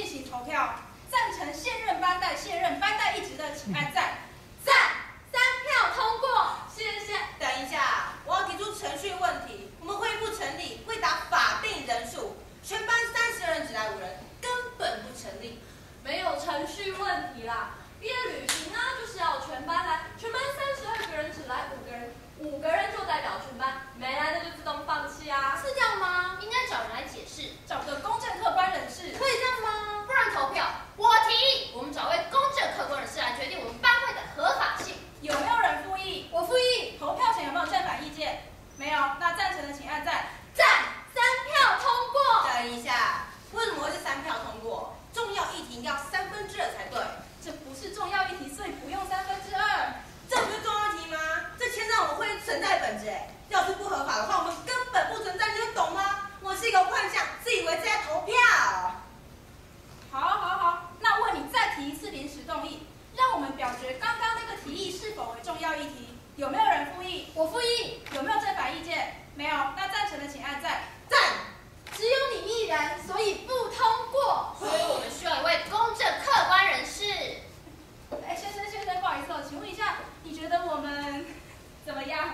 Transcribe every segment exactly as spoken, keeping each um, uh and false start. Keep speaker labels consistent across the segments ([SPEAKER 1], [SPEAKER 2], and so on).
[SPEAKER 1] 行投票。赞成现任班代卸任班代一职的，请按赞。
[SPEAKER 2] 赞，三票通过，
[SPEAKER 1] 谢谢。
[SPEAKER 3] 等一下，我要提出程序问题。我们会议不成立，未达法定人数，全班三十人只来五人，根本不成立。
[SPEAKER 2] 没有程序问题啦。毕业旅行呢，就是要全班来，全班三十二个人只来五个人，五个人就代表全班，没来的就自动放弃啊。
[SPEAKER 4] 是这样吗？应该找人来解释，
[SPEAKER 1] 找个公正客观人士。
[SPEAKER 4] 可以这样吗？不然投票，我提议，我们找位公正客观人士来决定我们班会的合法性。
[SPEAKER 1] 有没有人复议？
[SPEAKER 4] 我复议。
[SPEAKER 1] 投票前有没有正反意见？没有，那赞成的请按赞。
[SPEAKER 4] 赞，三票通过。
[SPEAKER 3] 等一下，为什么会是三票通过？重要议题应该要三分之二才对。
[SPEAKER 1] 这不是重要议题，所以不用三分之二。
[SPEAKER 3] 这不是重要议题吗？这牵上我们会议存在本质哎。要是不合法的话，我们根本不存在，你们懂吗？我是一个幻象，自以为是在投票。
[SPEAKER 1] 好，好，好，那问你再提一次临时动议，让我们表决刚刚那个提议是否为重要议题。有没有人复议？
[SPEAKER 4] 我复议。
[SPEAKER 1] 有没有正反意见？没有，那赞成的请按赞。
[SPEAKER 3] 赞。
[SPEAKER 4] 只有你一人，所以不通过。所以我们需要一位公正客观人士。
[SPEAKER 1] 哎，先生先生，不好意思哦，请问一下，你觉得我们怎么样？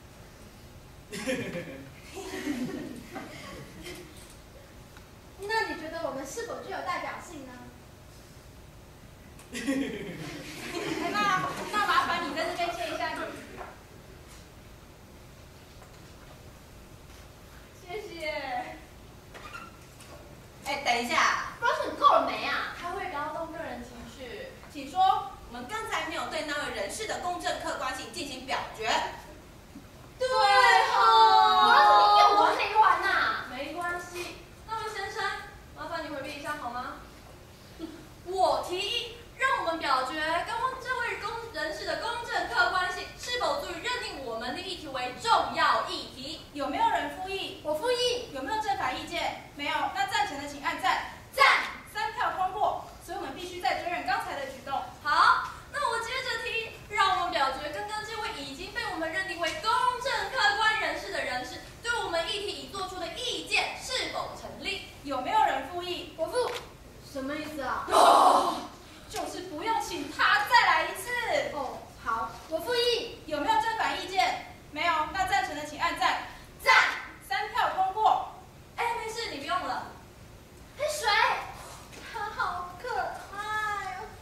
[SPEAKER 4] 那你觉得我们是否具有代表性呢？
[SPEAKER 1] 哎，那那麻烦你在这边签一下名。谢谢。
[SPEAKER 3] 哎，等一下，
[SPEAKER 4] 不知道你够了没啊？
[SPEAKER 2] 开会不要动个人情绪。
[SPEAKER 1] 请说。
[SPEAKER 3] 我们刚才没有对那位人士的公正客观性进行表决。
[SPEAKER 4] 对吼。我要是你有完没完呐？
[SPEAKER 2] 没关系，那位先生，麻烦你回避一下好吗？我提议，让我们表决刚刚这位公人士的公正客观性是否足以认定我们的议题为重要议题。
[SPEAKER 1] 有没有人复议？
[SPEAKER 4] 我复议。
[SPEAKER 1] 有没有正反意见？没有，那赞成的请按赞。
[SPEAKER 4] 赞，
[SPEAKER 1] 三票通过，所以我们必须再确认刚才的举动。
[SPEAKER 2] 好，那我接着提，让我们表决刚刚这位已经被我们认定为公正客观人士的人士对我们议题已做出的意见是否成立。
[SPEAKER 1] 有没有人复议？
[SPEAKER 4] 我复。什么意思啊？
[SPEAKER 1] 哦，就是不用请他再来一次。
[SPEAKER 4] 哦，好，我复议。
[SPEAKER 1] 有没有正反意见？没有，那赞成的请按赞。
[SPEAKER 4] 赞，
[SPEAKER 1] 三票通过。
[SPEAKER 2] 哎，没事，你不用了。
[SPEAKER 4] 黑水，他好可爱哦。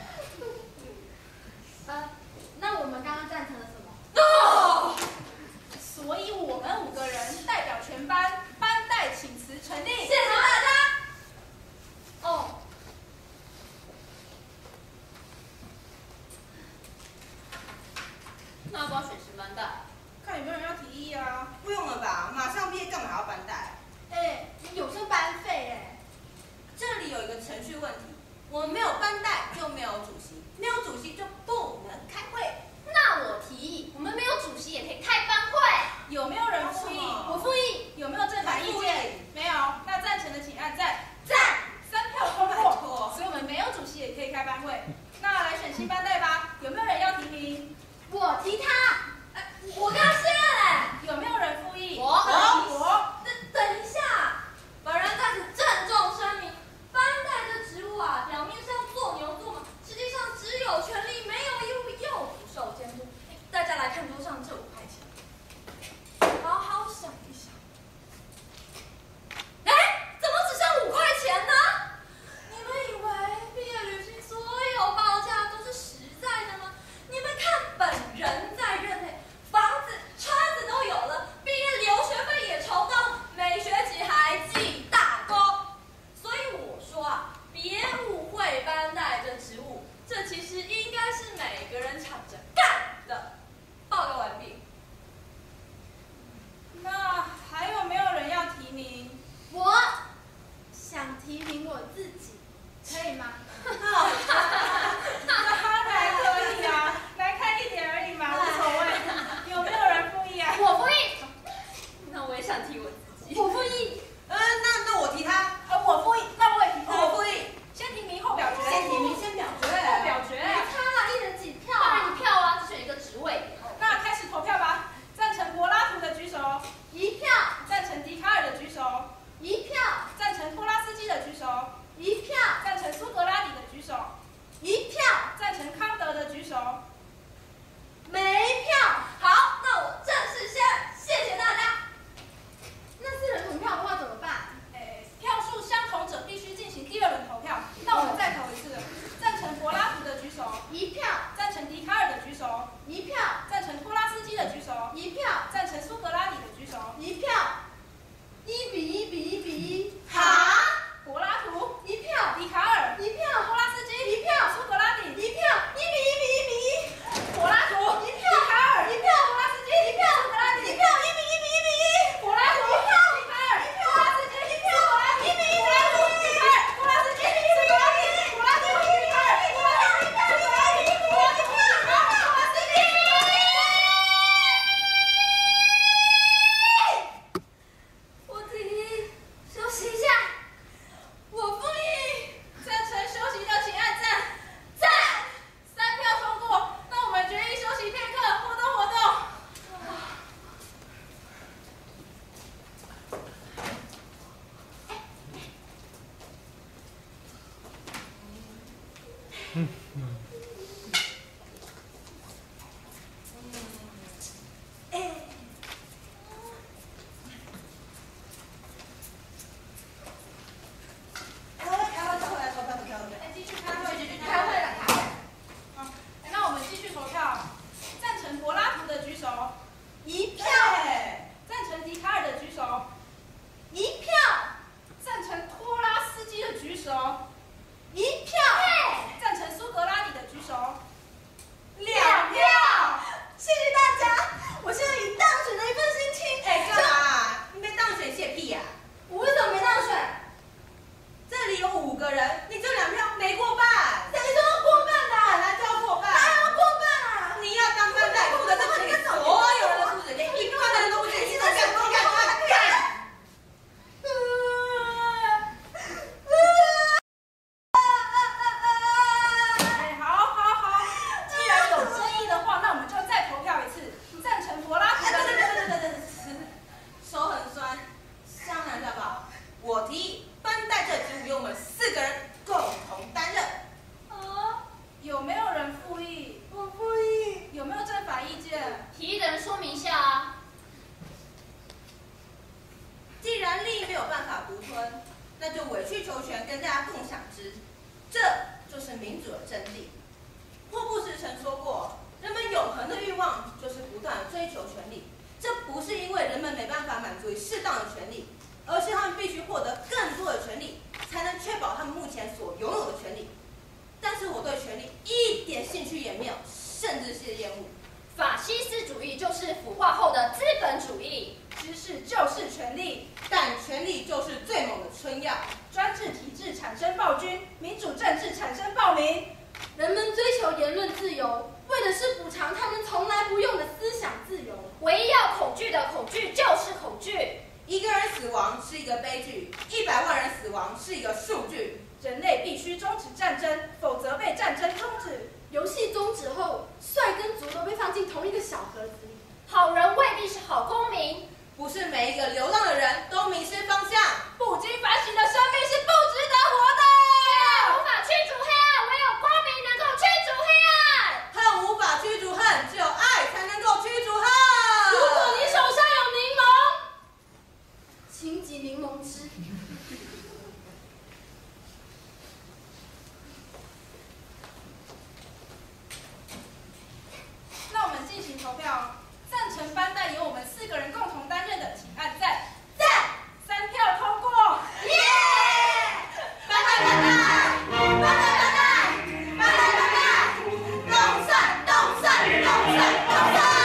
[SPEAKER 4] 呃，那我们刚刚赞成了什么？
[SPEAKER 1] 哦，所以我们五个人代表全班，班代请辞成立。
[SPEAKER 2] 谢谢大家。
[SPEAKER 4] 哦。
[SPEAKER 3] 那要不要选新班代？
[SPEAKER 1] 看有没有人要提议啊？
[SPEAKER 3] 不用了吧，马上毕业干嘛还要班代？
[SPEAKER 4] 哎，你有收班费哎。
[SPEAKER 3] 这里有一个程序问题，我们没有班代就没有主席，没有主席就不能开会。
[SPEAKER 4] 那我提议，我们没有主席也可以开班会。
[SPEAKER 1] 有没有人复议？
[SPEAKER 4] 我复议。
[SPEAKER 1] 有没有正反意见？没有，那赞成的请按赞。
[SPEAKER 4] 赞，
[SPEAKER 1] 三票通过，所以我们没有主席也可以开班会。那来选新班代吧，有没有人要提名？
[SPEAKER 4] 我提他。
[SPEAKER 2] 哎，我跟他卸任哎。
[SPEAKER 1] 有没有人复议？
[SPEAKER 4] 我
[SPEAKER 1] 我。
[SPEAKER 2] 等等一下，本人在此郑重声明，班代的职务啊，表面上做牛做马，实际上只有权利没有义务，又不受监督。大家来看桌上这五块钱，好好想一想。哎，怎么只剩五块
[SPEAKER 5] 嗯嗯。
[SPEAKER 3] 哎。开会，开会，开会，投票，投票，投票。
[SPEAKER 1] 哎，继续开会，继续开会了，开会。好，那我们继续投票。赞成柏拉图的举手，
[SPEAKER 3] 一票。
[SPEAKER 1] 赞成笛卡尔的举手，
[SPEAKER 3] 一票。
[SPEAKER 1] 赞成托拉斯基的举手，
[SPEAKER 3] 一票。
[SPEAKER 1] 赞成苏格拉底的举手，
[SPEAKER 3] 两票。谢谢大家，我现在以当选的一份心情。哎，干嘛？你没当选谢屁呀？
[SPEAKER 2] 我为什么没当选？
[SPEAKER 3] 这里有五个人，你这两票没过半。
[SPEAKER 2] 谁说过半的？
[SPEAKER 3] 本来就要过半。
[SPEAKER 2] 哪有过半啊？
[SPEAKER 3] 你要当班代，负责这群里所有人的素质，连一半的人都不是，你都敢不敢？敢！
[SPEAKER 1] 哎，好，好，好。既然有争议的话，那我们就再投票一次，赞成柏拉图的。
[SPEAKER 3] 对对对对对对对，手很酸，商量一下吧。我提议班代这职务由我们四个人共同担任。
[SPEAKER 1] 啊？有没有人复议？
[SPEAKER 3] 我复议。
[SPEAKER 1] 有没有正反意见？
[SPEAKER 4] 提议的人说明一下啊。
[SPEAKER 3] 既然利益没有办法独吞，那就委曲求全，跟大家共享之。这就是民主的真谛。霍布斯曾说过，人们永恒的欲望就是不断追求权利。这不是因为人们没办法满足于适当的权利，而是他们必须获得更多的权利，才能确保他们目前所拥有的权利。但是我对权利一点兴趣也没有，甚至是厌恶。
[SPEAKER 4] 法西斯主义就是腐化后的资本主义，
[SPEAKER 1] 知识就是权力，
[SPEAKER 3] 但权力就是最猛的春药。
[SPEAKER 1] 专制体制产生暴君，民主政治产生暴民。
[SPEAKER 2] 人们追求言论自由，为的是补偿他们从来不用的思想自由。
[SPEAKER 4] 唯一要恐惧的恐惧就是恐惧。
[SPEAKER 3] 一个人死亡是一个悲剧，一百万人死亡是一个数据。
[SPEAKER 1] 人类必须终止战争，否则被战争终止。
[SPEAKER 2] 游戏终止后，帅跟族都被放进同一个小盒子里。
[SPEAKER 4] 好人未必是好公民，
[SPEAKER 3] 不是每一个流浪的人都迷失方向。
[SPEAKER 1] 不经反省的生命是不值得活的。
[SPEAKER 4] 无法驱逐黑暗，唯有光明能够驱逐黑暗。
[SPEAKER 3] 恨无法驱逐恨，只有爱才能够驱逐恨。
[SPEAKER 2] 如果你手上有柠檬，请挤柠檬汁。
[SPEAKER 1] 那我们进行投票，赞成班代由我们四个人共同担任的，请按赞。
[SPEAKER 3] 赞！
[SPEAKER 1] 三票通过。
[SPEAKER 3] 耶！班代班代，班代班代，班代班代，动算动算动算动算。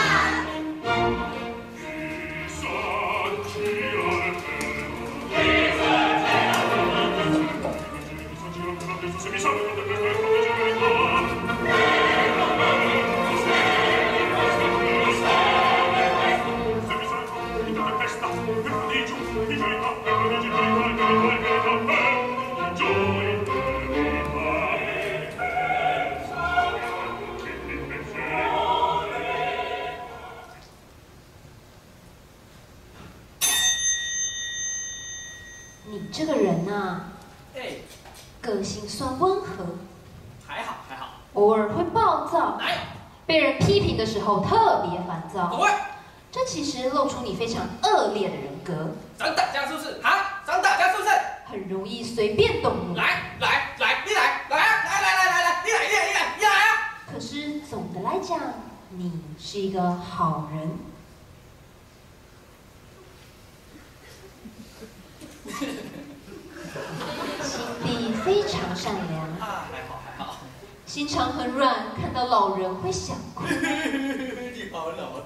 [SPEAKER 6] 你这个人啊，
[SPEAKER 5] 哎，
[SPEAKER 6] 个性算温和，
[SPEAKER 5] 还好还好，
[SPEAKER 6] 偶尔会暴躁，
[SPEAKER 5] 哪有？
[SPEAKER 6] 被人批评的时候特别烦躁。
[SPEAKER 5] 不会，
[SPEAKER 6] 这其实露出你非常恶劣的人格，
[SPEAKER 5] 想打架是不是？啊，想打架是不是？
[SPEAKER 6] 很容易随便动怒。
[SPEAKER 5] 来来来，你来来啊，来来来来来，你来你来你来你来啊！
[SPEAKER 6] 可是总的来讲，你是一个好人。心地非常善良，
[SPEAKER 5] 啊，还好还好。
[SPEAKER 6] 心肠很软，看到老人会想哭。
[SPEAKER 5] 你好老。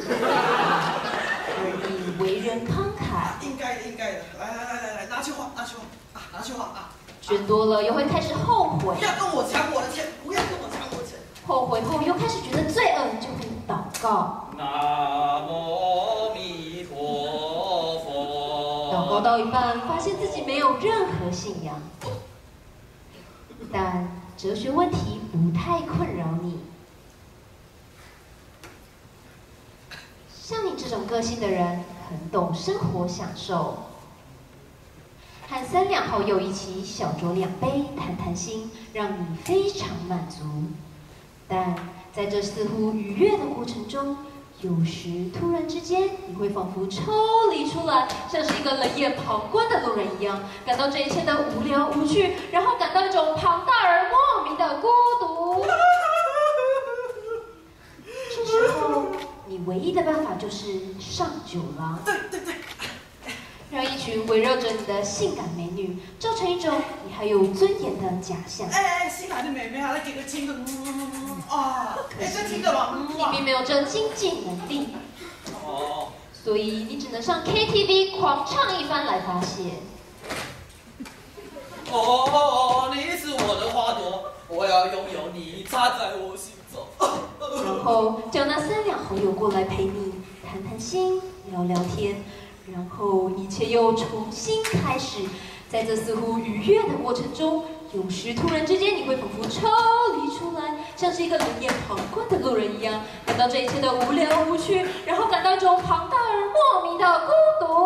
[SPEAKER 6] 而你为人慷慨，
[SPEAKER 5] 应该的应该的。来来来来来，拿去花拿去花啊，拿去花啊。
[SPEAKER 6] 捐多了又会开始后悔，
[SPEAKER 5] 不要跟我抢我的钱，不要跟我抢我的钱。
[SPEAKER 6] 后悔后又开始觉得罪恶，就会祷告。
[SPEAKER 5] 南无阿弥陀佛。
[SPEAKER 6] 祷告到一半，发现自己没有任何信仰，但哲学问题不太困扰你。像你这种个性的人，很懂生活享受， 和三两好友一起小酌两杯，谈谈心，让你非常满足。但在这似乎愉悦的过程中，有时突然之间，你会仿佛抽离出来，像是一个冷眼旁观的路人一样，感到这一切的无聊无趣，然后感到一种庞大而莫名的孤独。这时候，你唯一的办法就是上酒了。
[SPEAKER 5] 对对对，
[SPEAKER 6] 让一群围绕着你的性感美女，造成一种你还有尊严的假象。
[SPEAKER 5] 哎哎，新来的妹妹啊，来给个亲个，嗯啊，哎，这亲个吧，
[SPEAKER 6] 你并没有这经济能力，
[SPEAKER 5] 哦，
[SPEAKER 6] 所以你只能上 K T V 狂唱一番来发泄。
[SPEAKER 5] 哦，你是我的花朵，我要拥有你，插在我心中。
[SPEAKER 6] 然后叫那三两好友过来陪你谈谈心，聊聊天，然后一切又重新开始。在这似乎愉悦的过程中，有时突然之间你会仿佛抽离出来，像是一个冷眼旁观的路人一样，感到这一切的无聊无趣，然后感到一种庞大而莫名的孤独。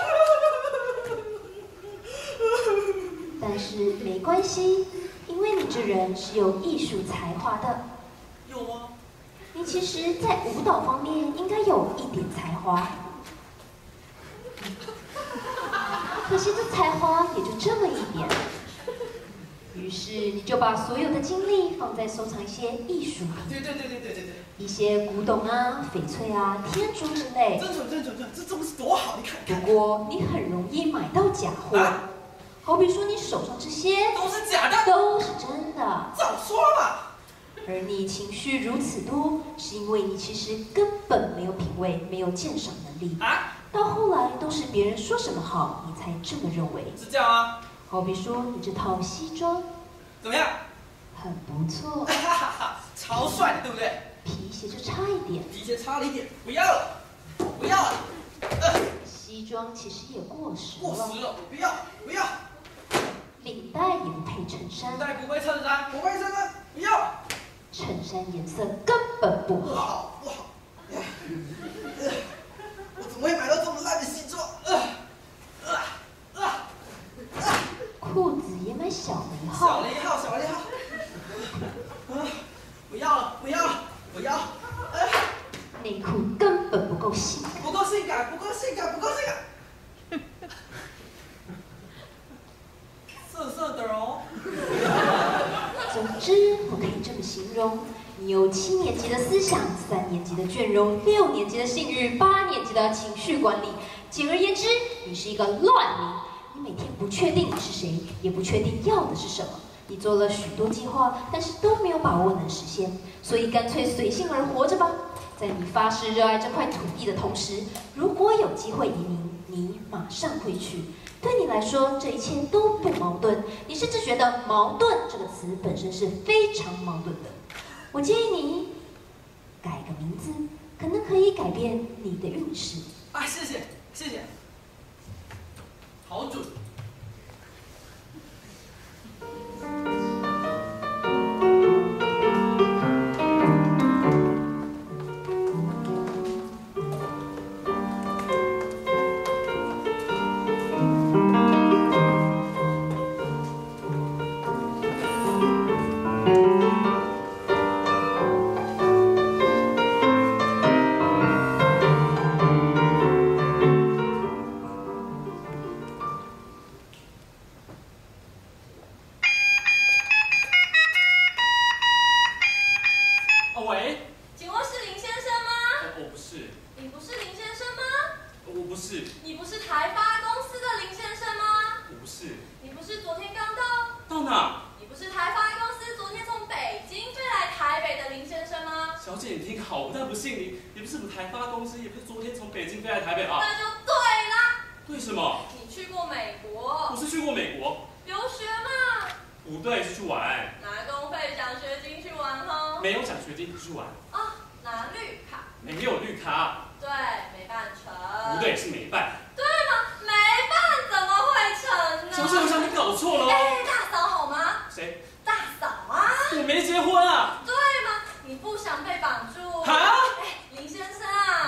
[SPEAKER 6] 但是没关系，因为你这人是有艺术才华的。
[SPEAKER 5] 有吗？
[SPEAKER 6] 你其实，在舞蹈方面应该有一点才华，可惜这才华也就这么一点。于是你就把所有的精力放在收藏一些艺术品，
[SPEAKER 5] 对对对对对对对，
[SPEAKER 6] 一些古董啊、翡翠啊、天珠之类。
[SPEAKER 5] 真准真准真，这这不是多好？你看看，
[SPEAKER 6] 不过你很容易买到假货，
[SPEAKER 5] 啊
[SPEAKER 6] 好比说你手上这些
[SPEAKER 5] 都是假的，
[SPEAKER 6] 都是真的。
[SPEAKER 5] 早说了嘛。
[SPEAKER 6] 而你情绪如此多，是因为你其实根本没有品味，没有鉴赏能力。
[SPEAKER 5] 啊？
[SPEAKER 6] 到后来都是别人说什么好，你才这么认为。
[SPEAKER 5] 是这样吗？
[SPEAKER 6] 好比说你这套西装
[SPEAKER 5] 怎么样？
[SPEAKER 6] 很不错，
[SPEAKER 5] 哈哈哈，超帅的，对不对？
[SPEAKER 6] 皮鞋就差一点，
[SPEAKER 5] 皮鞋差了一点，不要了，不要了，呃，
[SPEAKER 6] 西装其实也过时
[SPEAKER 5] 过
[SPEAKER 6] 了，
[SPEAKER 5] 时了，不要，不要，
[SPEAKER 6] 领带也不配衬衫，
[SPEAKER 5] 带不会衬衫，不会衬衫，不要，
[SPEAKER 6] 衬衫颜色根本不
[SPEAKER 5] 不
[SPEAKER 6] 好，
[SPEAKER 5] 好，不好，呃呃我怎么会买到这么烂的西装？呃呃呃呃，
[SPEAKER 6] 裤子也买小了一
[SPEAKER 5] 小
[SPEAKER 6] 号
[SPEAKER 5] 了，一号，小了一号，呃，不要了，不要了，不要，呃，
[SPEAKER 6] 内裤根本不够性感。
[SPEAKER 5] 不够性感，不够性感，不够性感，色色的哦。
[SPEAKER 6] 总之，我可以这么形容：你有七年级的思想，三年级的倦容，六年级的性欲，八年级的情绪管理。简而言之，你是一个乱民。你每天不确定你是谁，也不确定要的是什么。你做了许多计划，但是都没有把握能实现，所以干脆随性而活着吧。在你发誓热爱这块土地的同时，如果有机会移民，你马上会去。对你来说，这一切都不矛盾。你甚至觉得“矛盾”这个词本身是非常矛盾的。我建议你改个名字，可能可以改变你的运势。
[SPEAKER 5] 啊，谢谢，谢谢，好准。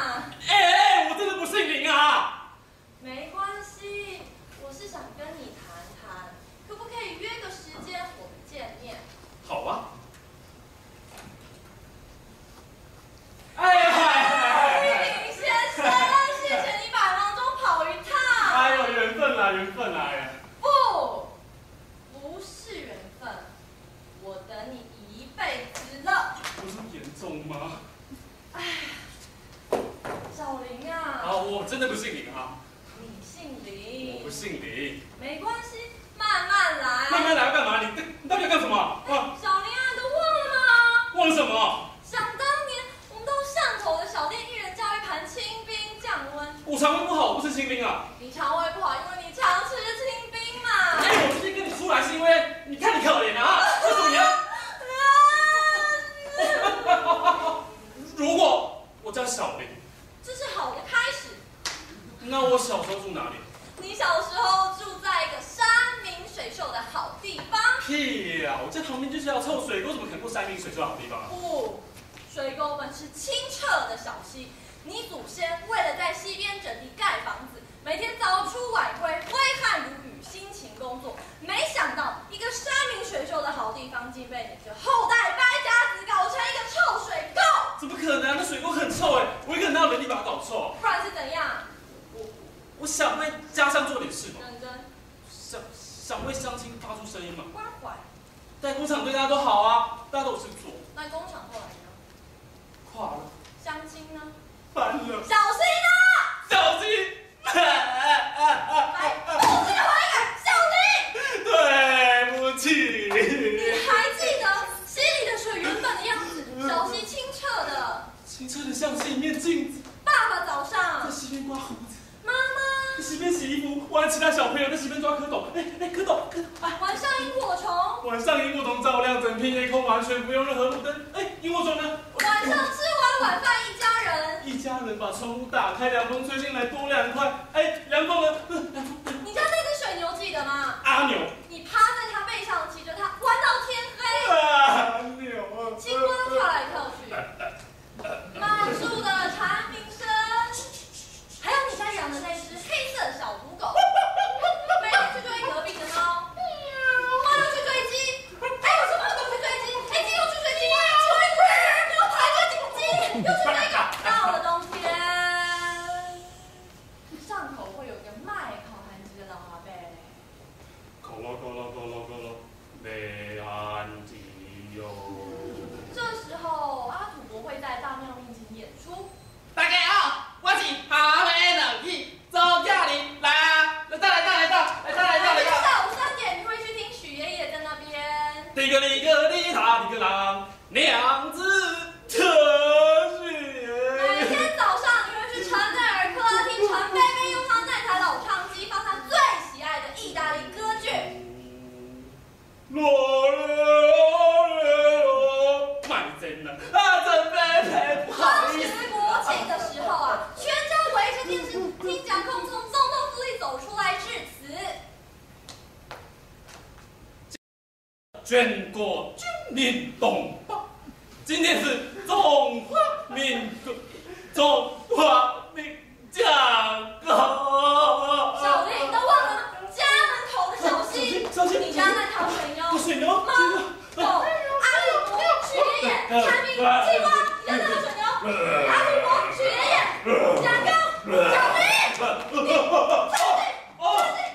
[SPEAKER 2] 没关系，我是想跟你谈。
[SPEAKER 7] 呀，我这旁边就是要臭水沟，怎么可能不山明水秀的好地方啊？
[SPEAKER 2] 不，水沟们是清澈的小溪。你祖先为了在溪边整地盖房子，每天早出晚归，挥汗如雨，辛勤工作。没想到一个山明水秀的好地方，竟被你这后代败家子搞成一个臭水沟。
[SPEAKER 7] 怎么可能啊？那水沟很臭哎，我一个人哪有能力把它搞臭？
[SPEAKER 2] 不然是怎样？
[SPEAKER 7] 我我想为家乡做点事嘛。
[SPEAKER 2] 认真。
[SPEAKER 7] 想想为乡亲发出声音嘛。
[SPEAKER 2] 关怀。
[SPEAKER 7] 代工厂对大家都好啊，大家都有事做。
[SPEAKER 2] 那工厂后来呢？
[SPEAKER 7] 垮了。
[SPEAKER 2] 乡亲呢？
[SPEAKER 7] 翻了。
[SPEAKER 2] 小心啊！
[SPEAKER 7] 小心！
[SPEAKER 2] 来，不知悔改，小心！
[SPEAKER 7] 对不起。
[SPEAKER 2] 你还记得溪里的水原本的样子？小溪清澈的，
[SPEAKER 7] 清澈的像是一面镜子。
[SPEAKER 2] 爸爸早上
[SPEAKER 7] 在溪边刮胡子，
[SPEAKER 2] 妈妈
[SPEAKER 7] 在溪边洗衣服，我和其他小朋友在溪边抓蝌蚪。哎哎，蝌蚪蝌蚪！哎，
[SPEAKER 2] 晚上萤火虫，
[SPEAKER 7] 晚上萤火虫照亮整片夜空，完全不用任何路灯。哎，萤火虫呢？
[SPEAKER 2] 晚上吃完晚饭一家人。
[SPEAKER 7] 一家人把窗户打开，凉风吹进来，多凉快！哎，凉风呢？凉风。
[SPEAKER 2] 你家那只水牛记得吗？
[SPEAKER 7] 阿牛。
[SPEAKER 2] 你趴在它背上，骑着它玩到天黑。
[SPEAKER 7] 阿牛啊！
[SPEAKER 2] 青蛙跳来跳去，满树的蝉鸣声，还有你家养的那只黑色小土狗，每天去追隔壁的猫，猫又去追鸡，还有什么都去追鸡，哎，鸡又去追鸡，鸡又跑来追鸡，又去追狗。到了冬天，上头会有一个卖烤韩鸡的老阿伯，
[SPEAKER 7] 咕噜咕噜咕噜咕噜，卖韩鸡哟。
[SPEAKER 2] 这时候阿土伯会在大庙面前演出。
[SPEAKER 5] 大家好，我是哈梅冷气周嘉玲，来啊，来到来到来到来到来到来到。
[SPEAKER 2] 下午三点你会去听许爷爷在那边。
[SPEAKER 7] 哩个哩个哩他哩个郎，娘子特许。
[SPEAKER 2] 每天早上你会去陈内尔克拉听陈贝贝用他那台老唱机放他最喜爱的意大利歌剧。
[SPEAKER 7] 罗买真了啊！陈贝贝，不好
[SPEAKER 2] 当时
[SPEAKER 7] 意思。
[SPEAKER 2] 国庆的时候啊，全家围着电视听蒋公从总统府里走出来致辞。
[SPEAKER 7] 全国军民同胞，今天是中华民国中华民蒋公。
[SPEAKER 2] 小林，你都忘了吗？家门口的小溪，
[SPEAKER 7] 小溪，
[SPEAKER 2] 你家那条水牛，
[SPEAKER 7] 水牛，
[SPEAKER 2] 猫、狗、阿里伯、许爷爷、蝉鸣、青蛙，你家那条水牛，阿里伯、许爷爷、蒋公、小林，你小心，小心，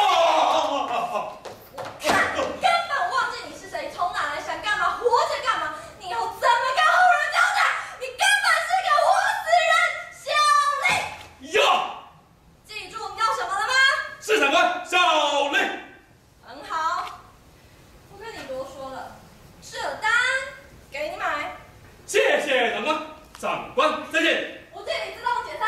[SPEAKER 2] 看，根本忘记你是谁，从哪来，想干嘛，活着干嘛？你以后怎么跟后人交代？你根本是个活死人，小林。
[SPEAKER 7] 哟，
[SPEAKER 2] 记住你要什么了吗？
[SPEAKER 7] 市长官小林。
[SPEAKER 2] 很好，不跟你多说了，这单给你买。
[SPEAKER 7] 谢谢长官，长官再见。
[SPEAKER 2] 我这里自动解散。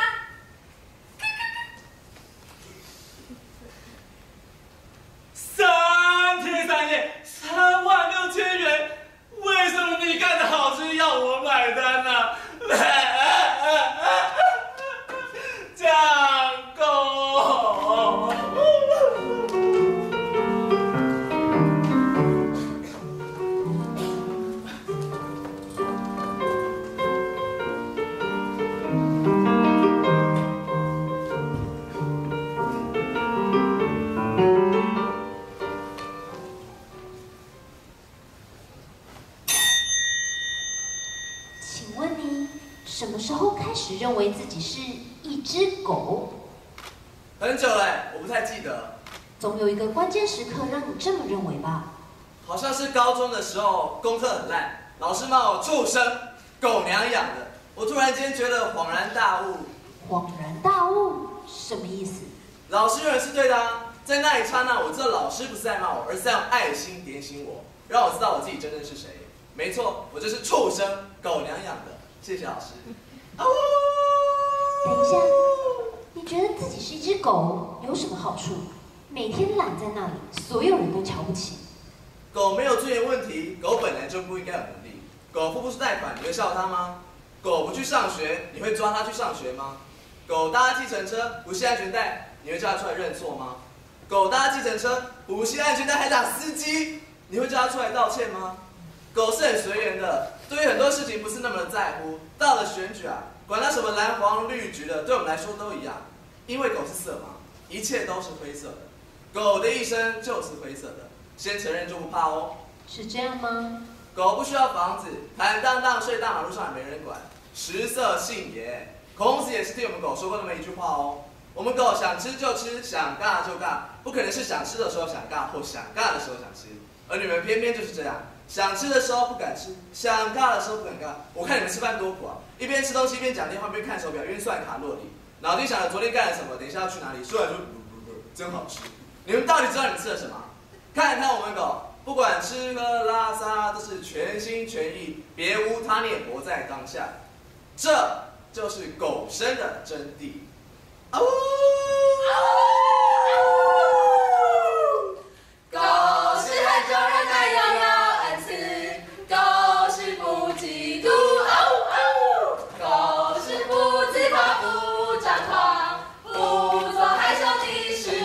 [SPEAKER 7] 三天三夜，三万六千元，为什么你干的好事要我买单呢、啊？蒋公。
[SPEAKER 6] 请问你什么时候开始认为自己是一只狗？
[SPEAKER 5] 很久了，我不太记得，
[SPEAKER 6] 总有一个关键时刻让你这么认为吧？
[SPEAKER 5] 好像是高中的时候，功课很烂，老师骂我畜生、狗娘养的。我突然间觉得恍然大悟。
[SPEAKER 6] 恍然大悟，什么意思？
[SPEAKER 5] 老师永远是对的啊！在那一刹那，我知道老师不是在骂我，而是在用爱心点醒我，让我知道我自己真正是谁。没错，我就是畜生、狗娘养的。谢谢老师。啊呜！
[SPEAKER 6] 等一下，你觉得自己是一只狗有什么好处？每天懒在那里，所有人都瞧不起。
[SPEAKER 5] 狗没有尊严问题，狗本来就不应该有能力。狗付不出贷款，你会笑它吗？狗不去上学，你会抓它去上学吗？狗搭计程车不系安全带，你会叫它出来认错吗？狗搭计程车不系安全带还打司机， 你会叫他出来道歉吗？狗是很随缘的，对于很多事情不是那么的在乎。到了选举啊，管他什么蓝黄绿橘的，对我们来说都一样，因为狗是色盲，一切都是灰色的。狗的一生就是灰色的，先承认就不怕哦。
[SPEAKER 6] 是这样吗？
[SPEAKER 5] 狗不需要房子，坦荡荡睡大马路上也没人管，食色性也。孔子也是替我们狗说过那么一句话哦。我们狗想吃就吃，想尬就尬，不可能是想吃的时候想尬，或想尬的时候想吃。而你们偏偏就是这样，想吃的时候不敢吃，想尬的时候不敢尬。我看你们吃饭多苦啊，一边吃东西一边讲电话，一边看手表，一边算卡路里，脑筋想着昨天干了什么，等一下要去哪里，说来说不不不，真好吃。你们到底知道你们吃了什么？看看我们狗，不管吃喝拉撒都是全心全意，别无他念，活在当下。这就是狗生的真谛。啊呜！
[SPEAKER 2] 狗是很久人爱又有恩慈，狗是不嫉妒，狗是不自夸不张狂，不做害羞的事。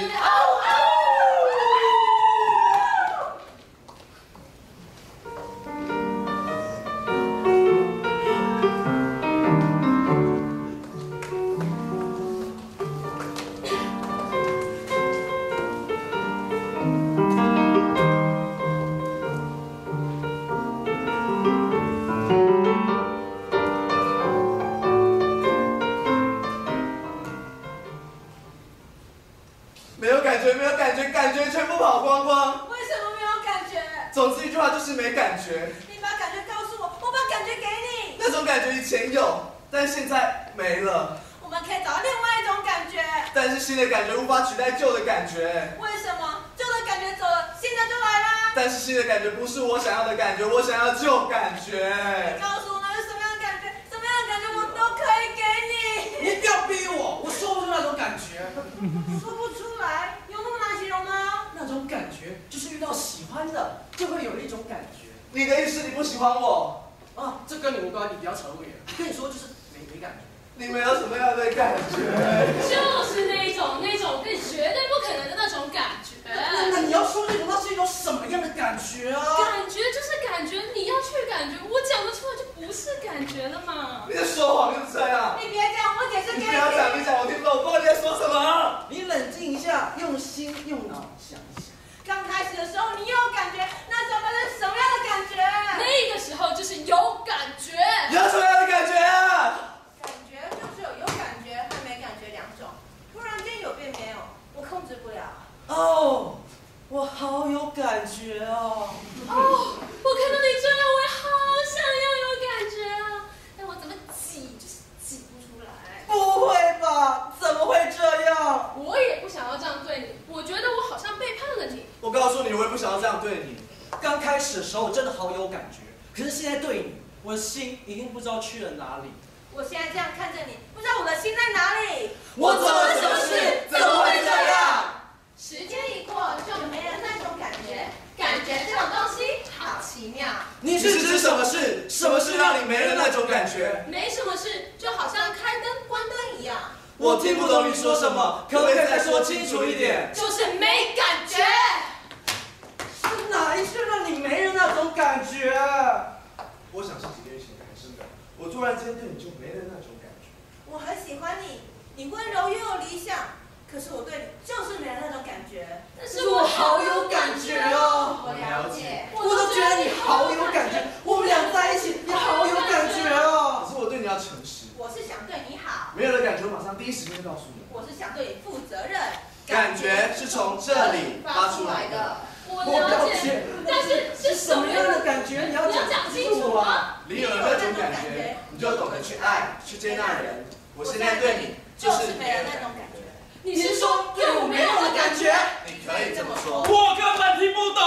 [SPEAKER 5] 没有感觉，没有感觉，感觉全部跑光光。
[SPEAKER 3] 为什么没有感觉？
[SPEAKER 5] 总之一句话就是没感觉。
[SPEAKER 3] 你把感觉告诉我，我把感觉给你。
[SPEAKER 5] 那种感觉以前有，但现在没了。
[SPEAKER 3] 我们可以找到另外一种感觉。
[SPEAKER 5] 但是新的感觉无法取代旧的感觉。
[SPEAKER 3] 为什么？旧的感觉走了，新的就来啦。
[SPEAKER 5] 但是新的感觉不是我想要的感觉，我想要旧感觉。
[SPEAKER 3] 告诉我那是什么样的感觉，什么样的感觉我都可以给你。
[SPEAKER 8] 你不要逼我，我说不出那种感觉。
[SPEAKER 3] 说不出来，有那么难形容吗？
[SPEAKER 8] 那种感觉就是遇到喜欢的，就会有一种感觉。
[SPEAKER 5] 你的意思你不喜欢我？
[SPEAKER 8] 啊，这跟你无关，你不要扯我远。我跟你说，就是没没感觉。
[SPEAKER 5] 你们有什么样的感觉？
[SPEAKER 2] 就是那一种那种跟绝对不可能的那种感觉。
[SPEAKER 8] 那那你要说那种，那是一种什么样的感觉啊？
[SPEAKER 2] 感觉就是感觉，你要去感觉，我讲得出来就不是感觉了嘛。
[SPEAKER 5] 你在说谎就是这样。
[SPEAKER 3] 你别讲，我解释给你
[SPEAKER 5] 你不要讲，你
[SPEAKER 3] 听。
[SPEAKER 5] 讲我听不懂，我不知道你在说什么。
[SPEAKER 8] 你冷静一下，用心用脑想一想。
[SPEAKER 3] 刚开始的时候你有感觉，那时候那是什么样的感觉？
[SPEAKER 2] 那个时候就是有感觉。
[SPEAKER 5] 有什么样的感觉啊？
[SPEAKER 3] 感觉就是有有感觉和没感觉两种，突然间有变没有，我控制不了。
[SPEAKER 8] 哦，我好有感觉哦。
[SPEAKER 2] 哦，我看到你这样，我也好想要有感觉啊，但我怎么挤就是挤不出来。
[SPEAKER 8] 不会吧？怎么会这样？
[SPEAKER 2] 我也不想要这样对你，我觉得我好像背叛了你。
[SPEAKER 5] 我告诉你，我也不想要这样对你。
[SPEAKER 8] 刚开始的时候我真的好有感觉，可是现在对你，我的心已经不知道去了哪里。
[SPEAKER 3] 我现在这样看着你，不知道我的心在哪里。
[SPEAKER 5] 我做了什么事？怎么会这样？
[SPEAKER 3] 时间一过，就没了那种感觉。感觉这种东西好奇妙。
[SPEAKER 5] 你是指什么事？什么事让你没了那种感觉？
[SPEAKER 2] 没什么事，就好像开灯关灯一样。
[SPEAKER 5] 我听不懂你说什么，可不可以再说清楚一点？
[SPEAKER 2] 就是没感觉。
[SPEAKER 8] 是哪一次让你没了那种感觉？
[SPEAKER 5] 我想是几个月前开始的，我突然间对你就没了那种感觉。
[SPEAKER 3] 我很喜欢你，你温柔又有理想，可是我对你就是没了那种感觉。
[SPEAKER 2] 但是我好有感觉哦。
[SPEAKER 3] 我了解。
[SPEAKER 8] 我都觉得你好有感觉，我们俩在一起，你好有感觉哦。
[SPEAKER 5] 可是我对你要诚实，
[SPEAKER 3] 我是想对你好，
[SPEAKER 5] 没有的感觉，我马上第一时间告诉你。
[SPEAKER 3] 我是想对你负责任。
[SPEAKER 5] 感觉是从这里发出来的。
[SPEAKER 2] 我
[SPEAKER 8] 我了
[SPEAKER 2] 了
[SPEAKER 8] 解
[SPEAKER 2] 解，但是是
[SPEAKER 8] 什么样的感觉？你要
[SPEAKER 2] 你要讲清楚啊！
[SPEAKER 5] 你有了那种感觉，你就懂得去爱，去接纳人。我现在对你
[SPEAKER 3] 就是没了那种感觉。
[SPEAKER 2] 你是说对我没有了感觉？
[SPEAKER 5] 你可以这么说。
[SPEAKER 7] 我根本听不懂。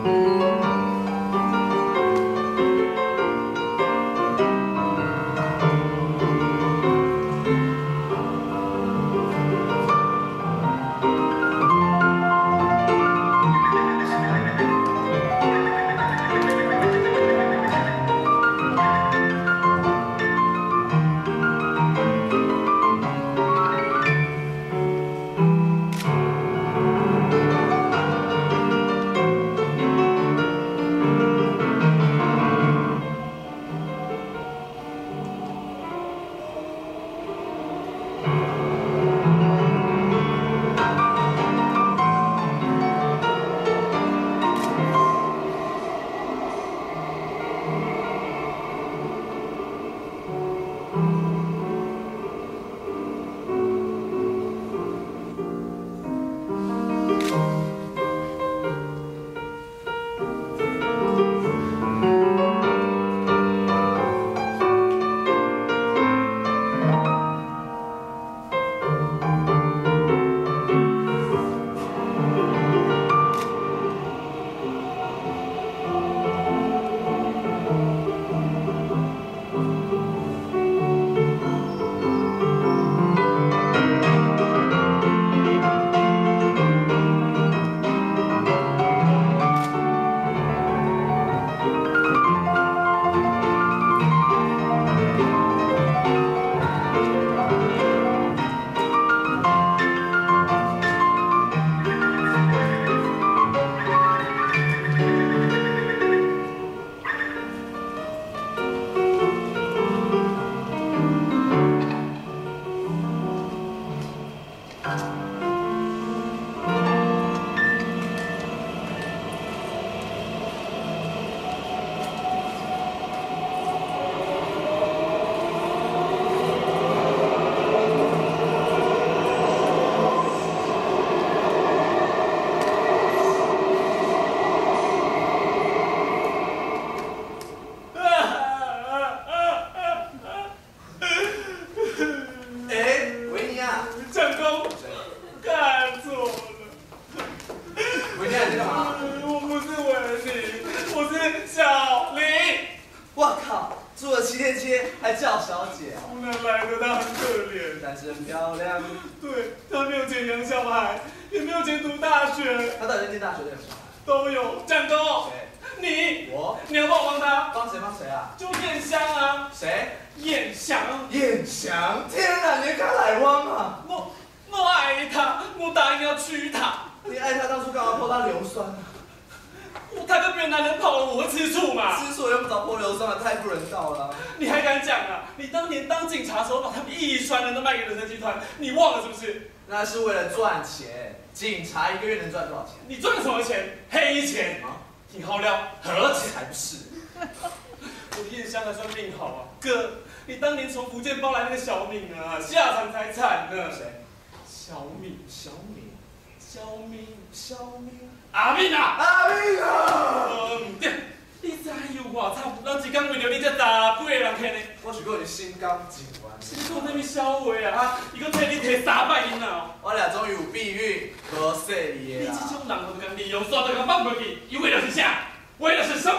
[SPEAKER 5] 那是为了赚钱，警察一个月能赚多少钱？
[SPEAKER 7] 你赚什么钱？黑钱啊！挺好料，何钱还不是？我的燕香还算命好啊，哥，你当年从福建包来那个小敏啊，下场才惨呢。
[SPEAKER 5] 谁？
[SPEAKER 7] 小敏，
[SPEAKER 5] 小敏，
[SPEAKER 7] 小敏，
[SPEAKER 5] 小敏，
[SPEAKER 7] 阿敏啊！
[SPEAKER 5] 阿敏啊！
[SPEAKER 7] 嗯，对，你知有偌惨，人一天为了你这十几个人客呢？
[SPEAKER 5] 我是讲你心甘情愿。
[SPEAKER 7] 你讲什么笑话啊？啊，伊搁替你摕三百银啊！
[SPEAKER 5] 我俩终于有避孕，无说你
[SPEAKER 7] 你
[SPEAKER 5] 的啦。
[SPEAKER 7] 这种人，我就甲利用，煞就甲放回去，伊为的是啥？为的是什么？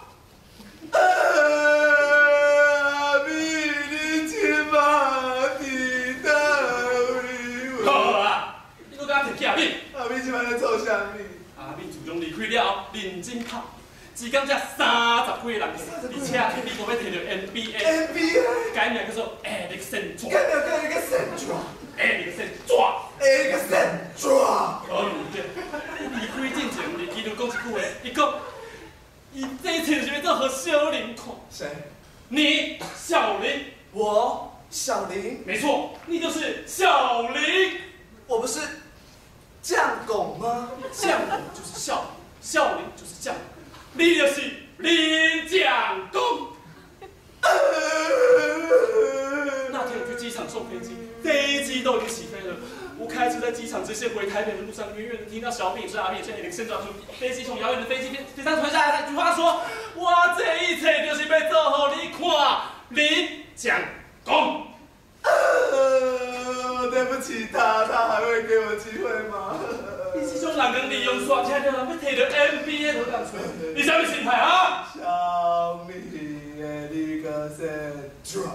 [SPEAKER 5] 阿敏，你千万记得我。
[SPEAKER 7] 好啦，你搁甲摕去阿敏？
[SPEAKER 5] 阿敏今晚在做啥物？
[SPEAKER 7] 阿敏自从离开了后，认真跑。一天才三十几个人，而且你都要摕到 N B A，
[SPEAKER 5] N B A
[SPEAKER 7] 改名叫做 Alexandra，
[SPEAKER 5] 改名叫一个神抓
[SPEAKER 7] ，Alexandra，
[SPEAKER 5] 一个神抓。
[SPEAKER 7] 哦，对，离开之前，你记住讲一句话，伊讲，伊这一切是要做好小林看。
[SPEAKER 5] 谁？
[SPEAKER 7] 你，小林。
[SPEAKER 5] 我，小林。
[SPEAKER 7] 没错，你就是小林。
[SPEAKER 5] 我不是将拱吗？
[SPEAKER 7] 将拱就是孝林，孝林就是将拱。你就是林将公。那天我去机场送飞机，飞机都已经起飞了。我开车在机场直线回台北的路上，远远的听到小品是阿扁向你的身转出，飞机从遥远的飞机飞飞上传下来，一句话说：“我这一切就是要做给你看，林将公。”
[SPEAKER 5] 呃，对不起他，他还会给我机会吗？
[SPEAKER 7] 你这种人讲利用刷车了，要摕到 M B A 都当吹，你啥物心态啊？
[SPEAKER 5] 小米的你个是 draw。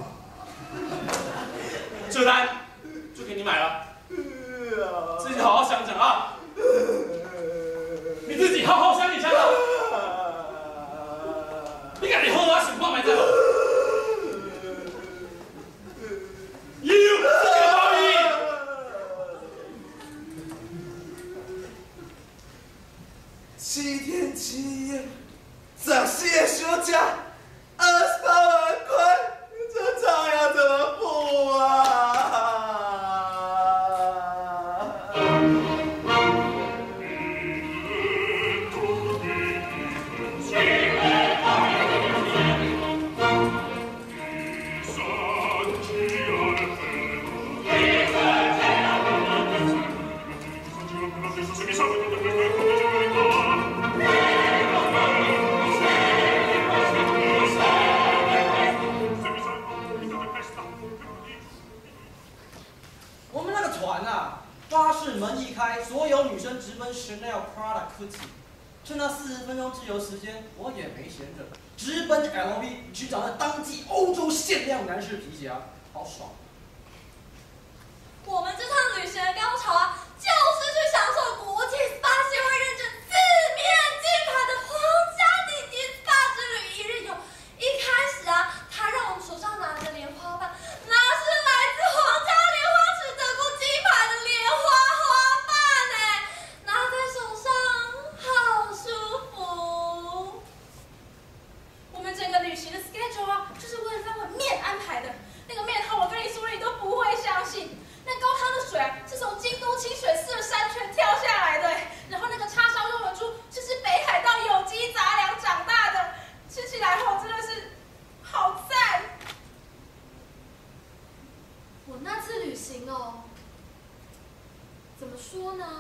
[SPEAKER 7] 这单就给你买了，自己好好想想啊！你自己好好想一想啊！你家己好好想看卖再好。有这个道理。
[SPEAKER 5] 七天七夜，早些休假，二十八万块，这账要怎么付啊？
[SPEAKER 8] 我们那个船啊，巴士门一开，所有女生直奔 Chanel Prada Gucci。趁那四十分钟自由时间，我也没闲着，直奔 L V 去找那当季欧洲限量男士皮夹，好爽。
[SPEAKER 2] 我们这趟旅行的高潮啊，就是去享受国际 S P A 协会认证四面金牌的皇家顶级 S P A 之旅一日游。一开始啊，他让我们手上拿着莲花瓣，那是来自皇家莲花池得过金牌的莲花花瓣哎，拿在手上好舒服。
[SPEAKER 1] 我们整个旅行的 schedule 啊，就是为了让我面安排的。那个面汤，我跟你说，你都不会相信。那高汤的水啊，是从京都清水寺的山泉跳下来的，然后那个叉烧肉的猪，就是北海道有机杂粮长大的，吃起来后真的是好赞。
[SPEAKER 4] 我那次旅行哦，怎么说呢？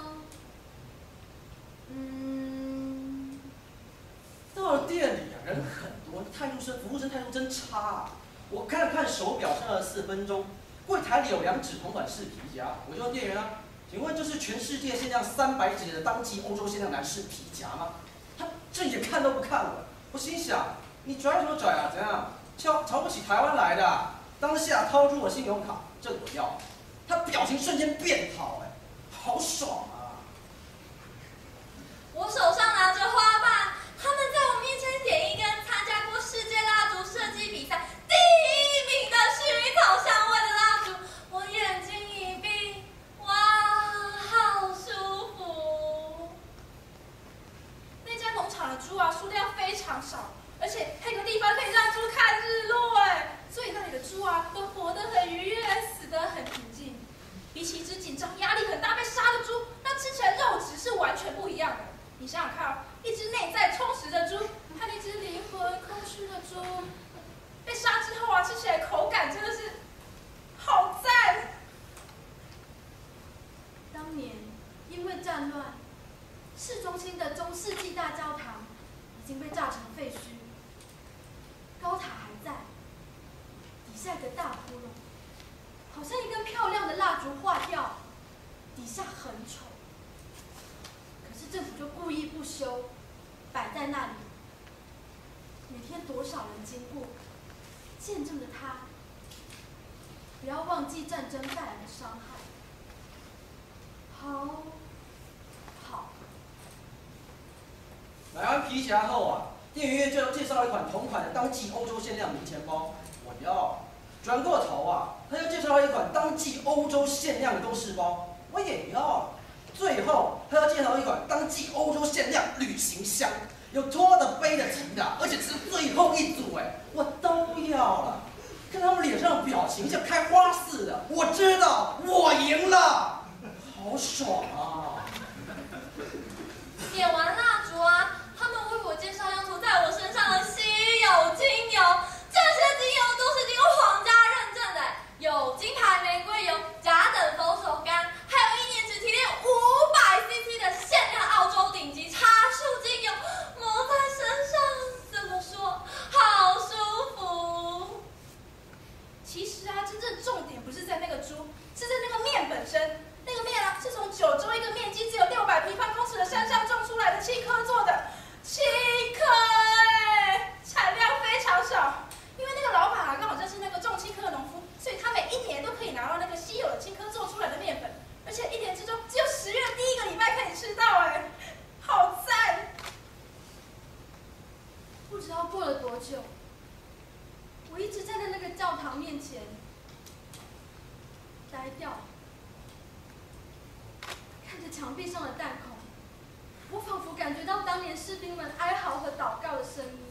[SPEAKER 4] 嗯，
[SPEAKER 8] 到了店里啊，人很多，态度生服务生态度真差啊！我看了看手表，剩了四分钟。柜台里有两指同款式皮夹，我就问店员啊，请问这是全世界限量三百指的当季欧洲限量男士皮夹吗？他正眼看都不看我，我心想，你拽什么拽啊？怎样？瞧瞧不起台湾来的、啊？当下掏出我信用卡，这我要。他表情瞬间变好，哎，好爽啊！
[SPEAKER 2] 我手上拿着花瓣，他们在我面前点一根参加过世界蜡烛设计比赛第一名的薰衣草香味的蜡烛，我眼睛一闭，哇，好舒服。
[SPEAKER 1] 那家农场的猪啊，数量非常少，而且还有个地方可以让猪看日落，哎，所以那里的猪啊，都活得很愉悦，死得很平静。比起一只紧张、压力很大被杀的猪，那吃起来肉质是完全不一样的。你想想看哦，一只内在充实的猪和一只灵魂空虚的猪，被杀之后啊，吃起来口感真的是好赞。
[SPEAKER 4] 当年因为战乱，市中心的中世纪大教堂已经被炸成废墟，高塔还在，底下一个大窟窿，好像一根漂亮的蜡烛化掉，底下很丑。可是政府就故意不修，摆在那里。每天多少人经过，见证着它。不要忘记战争带来的伤害。好，好。
[SPEAKER 8] 买完皮夹后啊，店员就介绍一款同款的当季欧洲限量名钱包，我要。转过头啊，他又介绍了一款当季欧洲限量的公事包，我也要。最后，他又介绍一款当季欧洲限量旅行箱，有拖的、背的、提的，而且只是最后一组，哎，我都要了。看他们脸上的表情像开花似的，我知道我赢了，好爽啊！
[SPEAKER 2] 点完蜡烛啊，他们为我介绍要涂在我身上的稀有精油，这些精油都是经过皇家认证的，有金牌玫瑰油、甲等佛手柑，还有一年只提炼五百 C C 的限量澳洲顶级茶树精油，抹在身上，怎么说，好舒服。
[SPEAKER 1] 其实啊，真正重点不是在那个猪，是在那个面本身。那个面啊，是从九州一个面积只有六百平方公尺的
[SPEAKER 4] 知道过了多久，我一直站在那个教堂面前，呆掉，看着墙壁上的弹孔，我仿佛感觉到当年士兵们哀嚎和祷告的声音。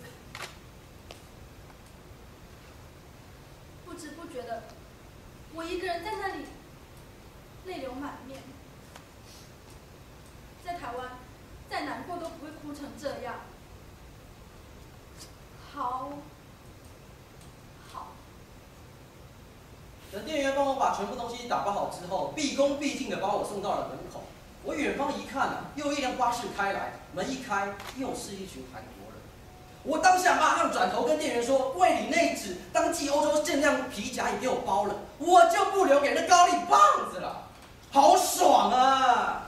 [SPEAKER 4] 不知不觉的，我一个人在那里，泪流满面。在台湾，再难过都不会哭成这样。好，好。
[SPEAKER 8] 等店员帮我把全部东西打包好之后，毕恭毕敬地把我送到了门口。我远方一看啊，又一辆巴士开来，门一开，又是一群韩国人。我当下马上转头跟店员说：“柜里那只当季欧洲限量皮夹也给我包了，我就不留给那高丽棒子了。”好爽啊！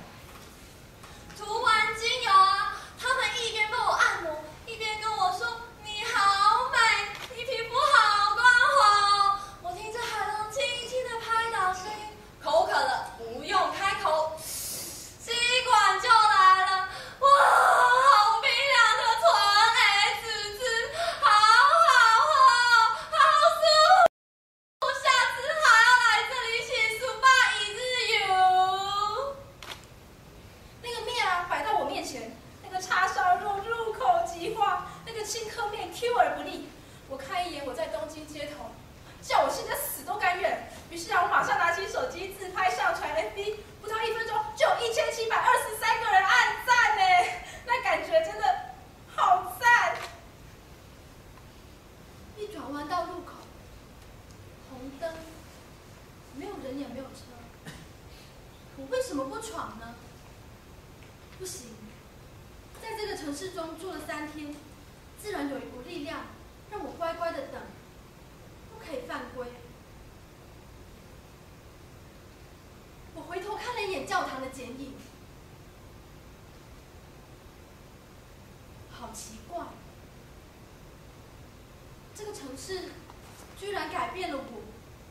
[SPEAKER 2] 涂完精油啊，他们一边帮我按摩，一边跟我说：“你好美，你皮肤好光滑。”我听着海浪轻轻的拍打声音，口渴了不用开口，吸管就来了。哇，好冰凉的纯 S 汁，好好喝，好舒服。我下次还要来这里洗漱吧一日游。
[SPEAKER 1] 那个面啊摆到我面前，那个叉烧肉入口即化，那个青稞面 Q 而不腻。我看一眼我在东京街头，叫我现在死都甘愿。于是啊，我马上拿起手机自拍上传 F B， 不到一分钟就有一千七百二十三个人按赞呢，那感觉真的好赞。
[SPEAKER 4] 一转弯到路口，红灯，没有人也没有车，我为什么不闯呢？不行，在这个城市中住了三天，自然有一股力量让我乖乖的等，不可以犯规。我回头看了一眼教堂的剪影，好奇怪，这个城市居然改变了我。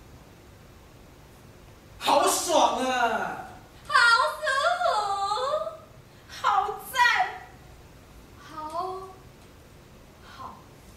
[SPEAKER 8] 好爽啊！
[SPEAKER 2] 好舒服，
[SPEAKER 1] 好赞！
[SPEAKER 4] 好，好。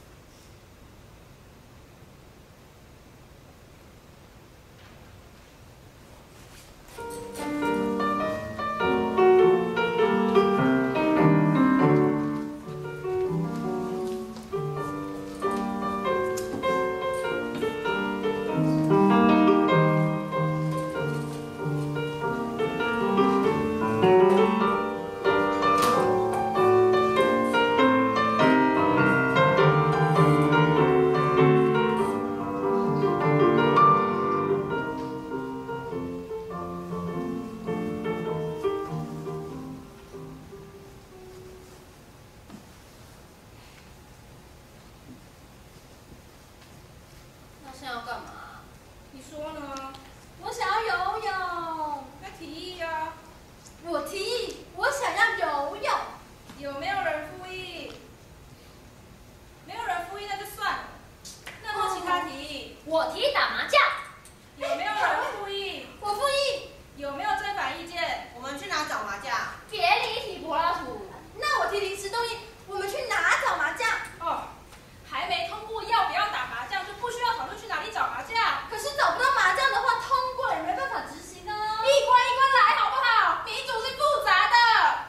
[SPEAKER 3] 那现在要干嘛？
[SPEAKER 1] 你说呢？
[SPEAKER 4] 我想要游泳。
[SPEAKER 1] 那提议啊，
[SPEAKER 4] 我提议，我想要游泳。
[SPEAKER 1] 有没有人复议？没有人复议那就算了。那么其他提议？
[SPEAKER 2] 我提议打麻将。
[SPEAKER 1] 有没有人复议？
[SPEAKER 4] 我复议。
[SPEAKER 1] 有没有正反意见？
[SPEAKER 3] 我们去哪找麻将？
[SPEAKER 2] 别离题，柏拉图。
[SPEAKER 4] 那我提临时动议，我们去哪找麻将？
[SPEAKER 1] 哦，还没通过要不要打麻将，就不需要讨论去哪里找麻将。
[SPEAKER 4] 可是找不到麻将的话，通过也没办法执行啊。
[SPEAKER 1] 一关一关来，好不好？民主是复杂的。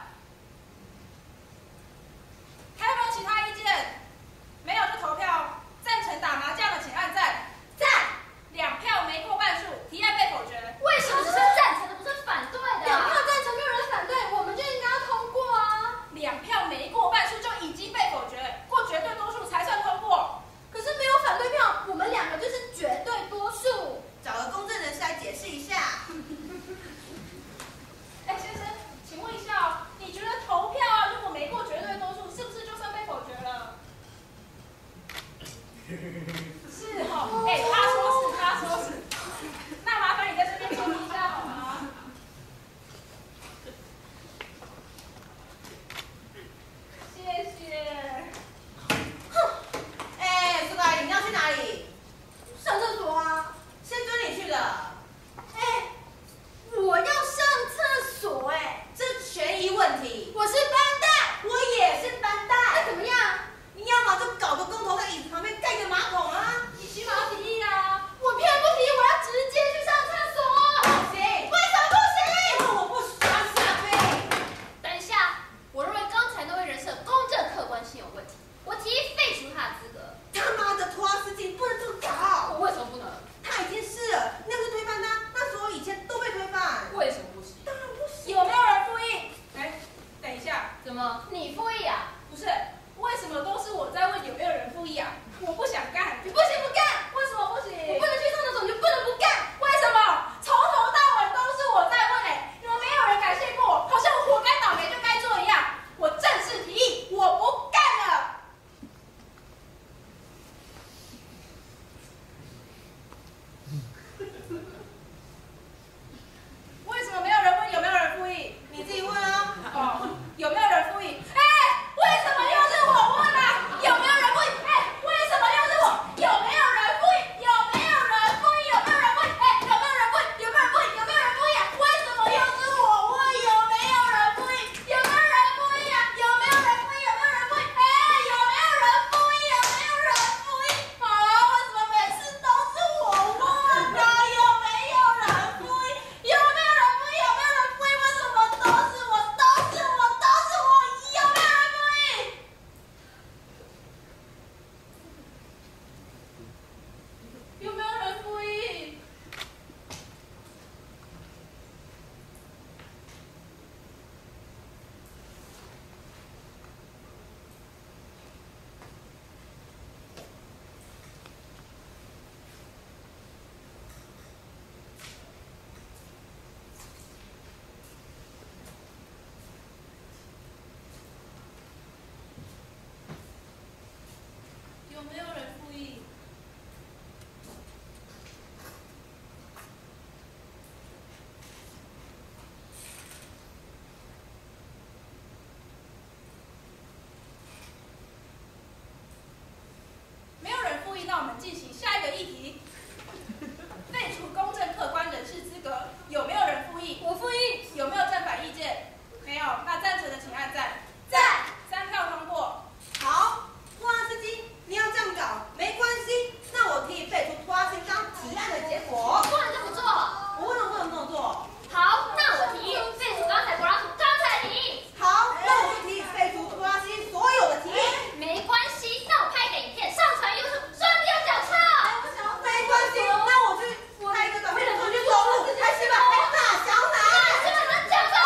[SPEAKER 1] 还有没有其他意见？没有就投票。赞成打麻将的请按赞。赞。两票没过半数，提案被否决。
[SPEAKER 2] 为什么只是赞成的，不是反对的？
[SPEAKER 4] 两票赞成，没有人反对，我们就应该要通过啊。
[SPEAKER 1] 两票没过半数就已经被否决，过绝对多数才算通过。
[SPEAKER 4] 可是没有反对票，我们两个就是绝对多数。
[SPEAKER 3] 找个公正人士来解释一下。
[SPEAKER 1] 哎，先生，请问一下哦，你觉得投票啊，如果没过绝对多数，是不是就算被否决了？是哦，哎，他说是，他说是。那麻烦你在这边注意一下好吗？谢谢。
[SPEAKER 3] 哎，苏大姨，你要去哪里？
[SPEAKER 4] 上厕所啊！
[SPEAKER 3] 谁准你去的？
[SPEAKER 4] 哎，我要上厕所哎！
[SPEAKER 3] 这权益问题。
[SPEAKER 4] 我是班带，
[SPEAKER 3] 我也是班带。
[SPEAKER 4] 那怎么样？
[SPEAKER 3] 你要麻
[SPEAKER 1] 有没有人复议？没有人复议，那我们进行下一个议题。废除公正客观人士资格，有没有人复议？我复议。有没有正反意见？没有。那赞成的请按赞。赞。三票通过。
[SPEAKER 3] 好，拖拉司机，你要这样搞没关系，那我可以废除拖拉司机当提案的结果。
[SPEAKER 2] 不能这么做。
[SPEAKER 3] 我为什么不能这么做？
[SPEAKER 2] 好，那我提议废除刚才柏拉图刚才的提议。
[SPEAKER 3] 好，那我就提议废除拖拉司机所有的提议。
[SPEAKER 2] 没关系，那我拍个影片上传 YouTube，双标脚臭。
[SPEAKER 3] 没关系，那我去拍一个短片出去收入，还是吧？大小奶。
[SPEAKER 2] 是不是脚臭？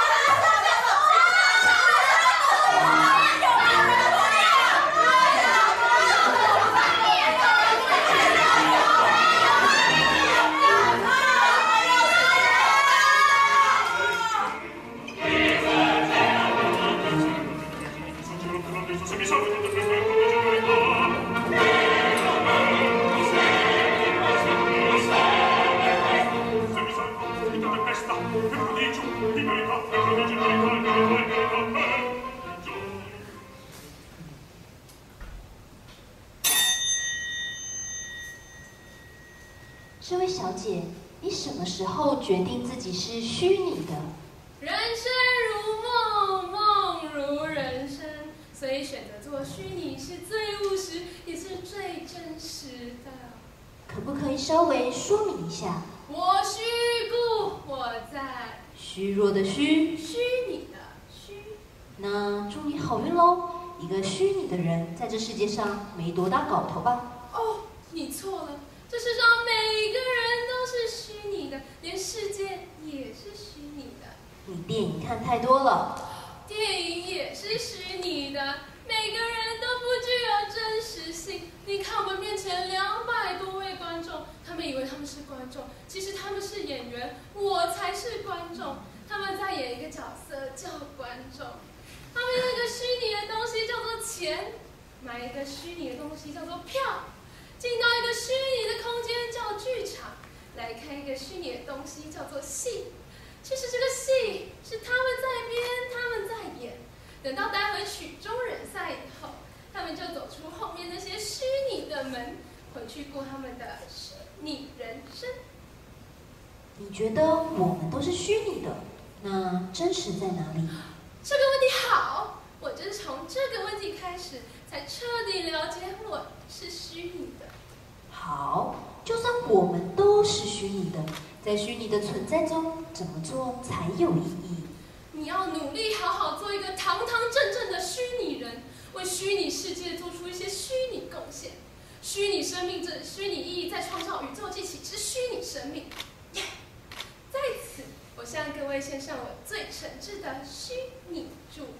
[SPEAKER 6] 这位小姐，你什么时候决定自己是虚拟的？
[SPEAKER 1] 人生如梦，梦如人生，所以选择做虚拟是最务实，也是最真实的。
[SPEAKER 6] 可不可以稍微说明一下？
[SPEAKER 1] 我虚故我在，
[SPEAKER 6] 虚弱的虚，
[SPEAKER 1] 虚拟的虚。
[SPEAKER 6] 那祝你好运喽！一个虚拟的人，在这世界上没多大搞头吧？
[SPEAKER 1] 哦，你错了，这世上每个人都是虚拟的，连世界也是虚拟的。
[SPEAKER 6] 你电影看太多了。
[SPEAKER 1] 电影也是虚拟的，每个人都不具有真实性。你看我们面前两百多位观众，他们以为他们是观众，其实他们是演员，我才是观众。他们在演一个角色叫观众，他们有一个虚拟的东西叫做钱，买一个虚拟的东西叫做票，进到一个虚拟的空间叫剧场，来看一个虚拟的东西叫做戏。其实这个戏是他们在编，他们在演。等到待会曲终人散以后，他们就走出后面那些虚拟的门，回去过他们的虚拟人生。
[SPEAKER 6] 你觉得我们都是虚拟的，那真实在哪里？
[SPEAKER 1] 这个问题好，我就是从这个问题开始，才彻底了解我是虚拟的。
[SPEAKER 6] 好，就算我们都是虚拟的，在虚拟的存在中，怎么做才有意义？
[SPEAKER 1] 你要努力好好做一个堂堂正正的虚拟人，为虚拟世界做出一些虚拟贡献。虚拟生命这虚拟意义，在创造宇宙记起之虚拟生命。Yeah! 在此，我向各位献上我最诚挚的虚拟祝福。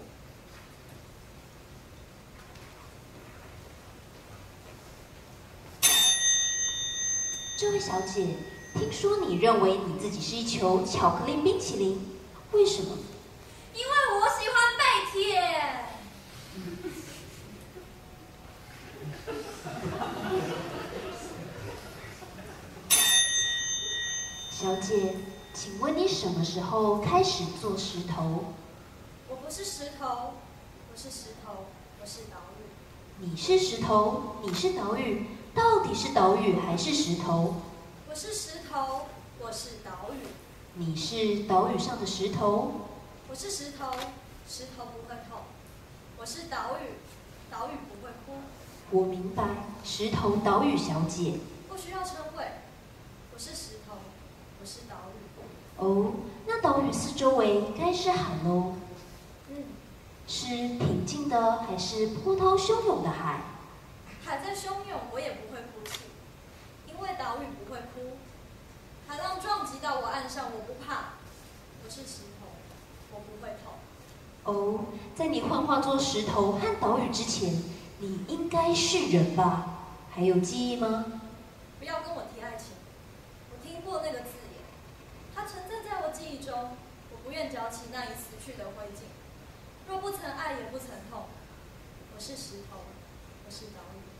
[SPEAKER 6] 这位小姐，听说你认为你自己是一球巧克力冰淇淋，为什么？
[SPEAKER 2] 因为我喜欢被舔。
[SPEAKER 6] 小姐，请问你什么时候开始做石头？
[SPEAKER 2] 我不是石头，我是石头，我是岛屿。
[SPEAKER 6] 你是石头，你是岛屿，到底是岛屿还是石头？
[SPEAKER 2] 我是石头，我是岛屿。
[SPEAKER 6] 你是岛屿上的石头。
[SPEAKER 2] 我是石头，石头不会痛。我是岛屿，岛屿不会哭。
[SPEAKER 6] 我明白，石头岛屿小姐。
[SPEAKER 2] 不需要称谓，我是石头，我是岛屿。
[SPEAKER 6] 哦，那岛屿四周围该是海喽？
[SPEAKER 2] 嗯，
[SPEAKER 6] 是平静的还是波涛汹涌的海？
[SPEAKER 2] 海在汹涌，我也不会哭泣，因为岛屿不会哭。海浪撞击到我岸上，我不怕。我是石头，我不会痛。
[SPEAKER 6] 哦，在你幻化作石头和岛屿之前，你应该是人吧？还有记忆吗？
[SPEAKER 2] 不要跟我提爱情，我听过那个字眼，它存在在我记忆中，我不愿嚼起那已死去的灰烬。若不曾爱，也不曾痛。我是石头，我是岛屿。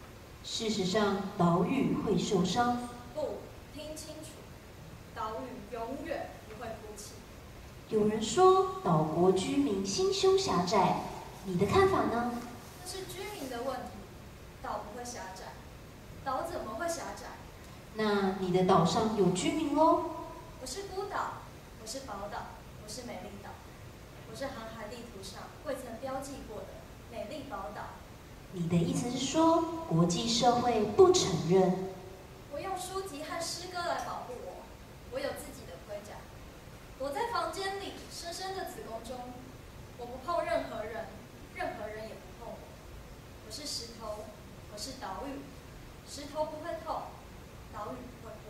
[SPEAKER 6] 事实上，岛屿会受伤。
[SPEAKER 2] 不，听清楚，岛屿永远不会哭泣。
[SPEAKER 6] 有人说岛国居民心胸狭窄，你的看法呢？
[SPEAKER 2] 这是居民的问题，岛不会狭窄，岛怎么会狭窄？
[SPEAKER 6] 那你的岛上有居民喽？
[SPEAKER 2] 我是孤岛，我是宝岛，我是美丽岛，我是航海地图上未曾标记过的美丽宝岛。
[SPEAKER 6] 你的意思是说，国际社会不承认？
[SPEAKER 2] 我用书籍和诗歌来保护我，我有自己的盔甲。躲在房间里，深深的子宫中，我不碰任何人，任何人也不碰我。我是石头，我是岛屿，石头不会痛，岛屿不会哭。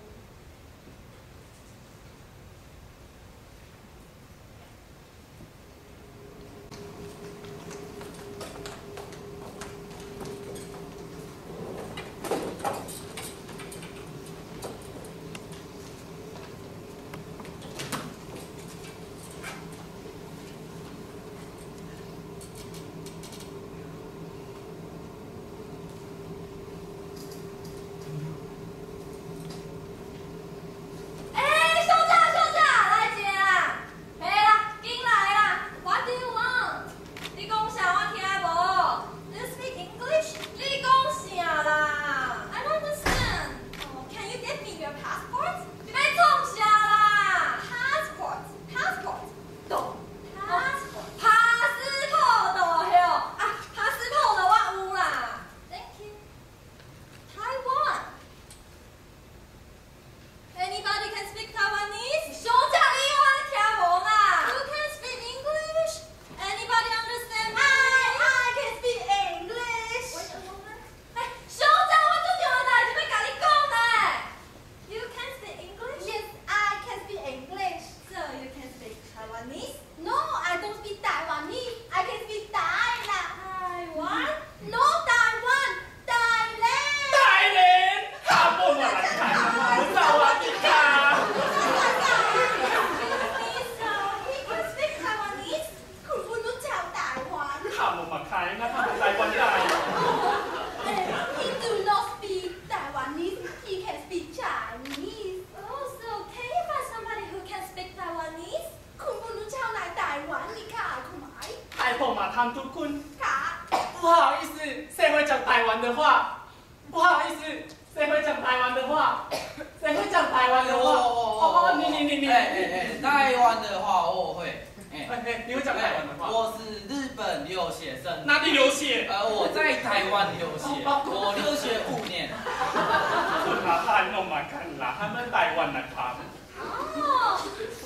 [SPEAKER 7] 不好意思，谁会讲台湾的话？不好意思，谁会讲台湾的话？谁会讲台湾的话？哦，你你你你，
[SPEAKER 9] 哎哎哎，台湾的话我会。
[SPEAKER 7] 哎哎，你会讲台湾的话？
[SPEAKER 9] 我是日本留学生。
[SPEAKER 7] 哪里留学？
[SPEAKER 9] 呃，我在台湾留学，我留学五年。
[SPEAKER 7] 他汉弄嘛看啦，他们台湾的他。
[SPEAKER 2] 哦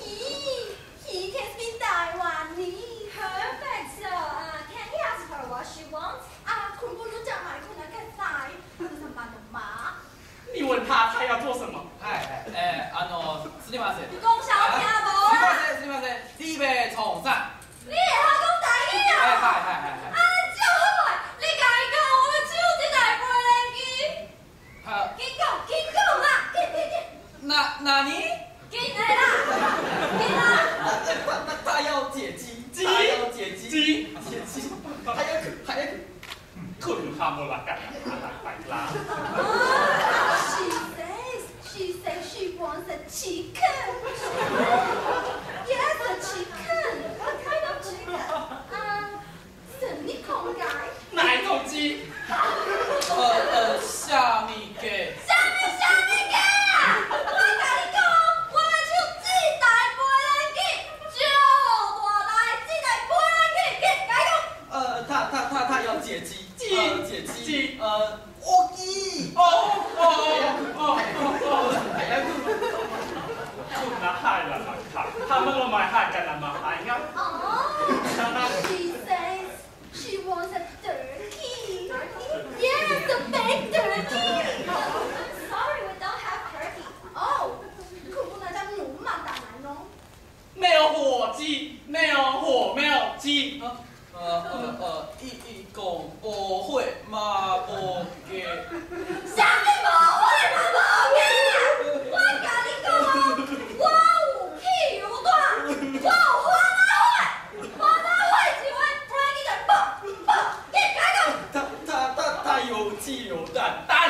[SPEAKER 2] ，he he can speak Taiwanese. Perfect. So, uh, can he ask her what she wants?
[SPEAKER 4] 啊，คุณ不รู้จักไหมคุณนักการสายคือสมาน的马。
[SPEAKER 7] 你问他他要做什么？
[SPEAKER 9] 哎哎，あのすみません。
[SPEAKER 2] 你讲小听无
[SPEAKER 9] すみま
[SPEAKER 2] 啊？
[SPEAKER 9] せんすみません，你要创啥？
[SPEAKER 2] 你会晓讲台语啊？
[SPEAKER 9] 哎嗨嗨嗨嗨。
[SPEAKER 2] 啊，少好啊！你家己讲，我们只有这台飞机。
[SPEAKER 9] 好，
[SPEAKER 2] 紧讲，紧讲啦！紧紧紧！
[SPEAKER 9] 那那你？
[SPEAKER 2] 紧来啦！紧啦！
[SPEAKER 9] 他他他要解鸡，
[SPEAKER 7] 鸡
[SPEAKER 9] 他要解鸡，
[SPEAKER 7] 鸡
[SPEAKER 9] 解鸡，还要还要。
[SPEAKER 7] คุณทำอะไรกันอะไรไปล่ะ
[SPEAKER 4] She says she says she wants a chicken. Yes, a chicken. What kind of chicken? 啊，什么空间？
[SPEAKER 7] 哪一种鸡？
[SPEAKER 9] 呃呃，虾米给？
[SPEAKER 2] 什么什么鸡啊？我跟你讲，我们就这台飞机，就大台这台飞机，紧来讲。
[SPEAKER 9] 呃，他他他他要解鸡，
[SPEAKER 7] 鸡
[SPEAKER 9] 呃解鸡，
[SPEAKER 7] 鸡
[SPEAKER 9] 呃，我鸡，
[SPEAKER 7] 哦哦哦哦！คุณน่าหายละมั้งครับถ้ามันเราไม่หายกันละมั้งหายงั้น
[SPEAKER 4] Oh, she says she wants a turkey. Yes, a baked turkey.
[SPEAKER 2] Sorry, we don't have turkey.
[SPEAKER 4] Oh, คุณ不能叫หนูหมา打来喏。
[SPEAKER 7] 没有火鸡，没有火，没有鸡。
[SPEAKER 9] 呃呃呃，一一共不会嘛不给，
[SPEAKER 2] 什么无会嘛无嘅？我甲你讲哦，我有屁有大，我有花大会，花大会是会突然间就爆爆，紧来讲。
[SPEAKER 9] 他他他他有鸡有蛋，蛋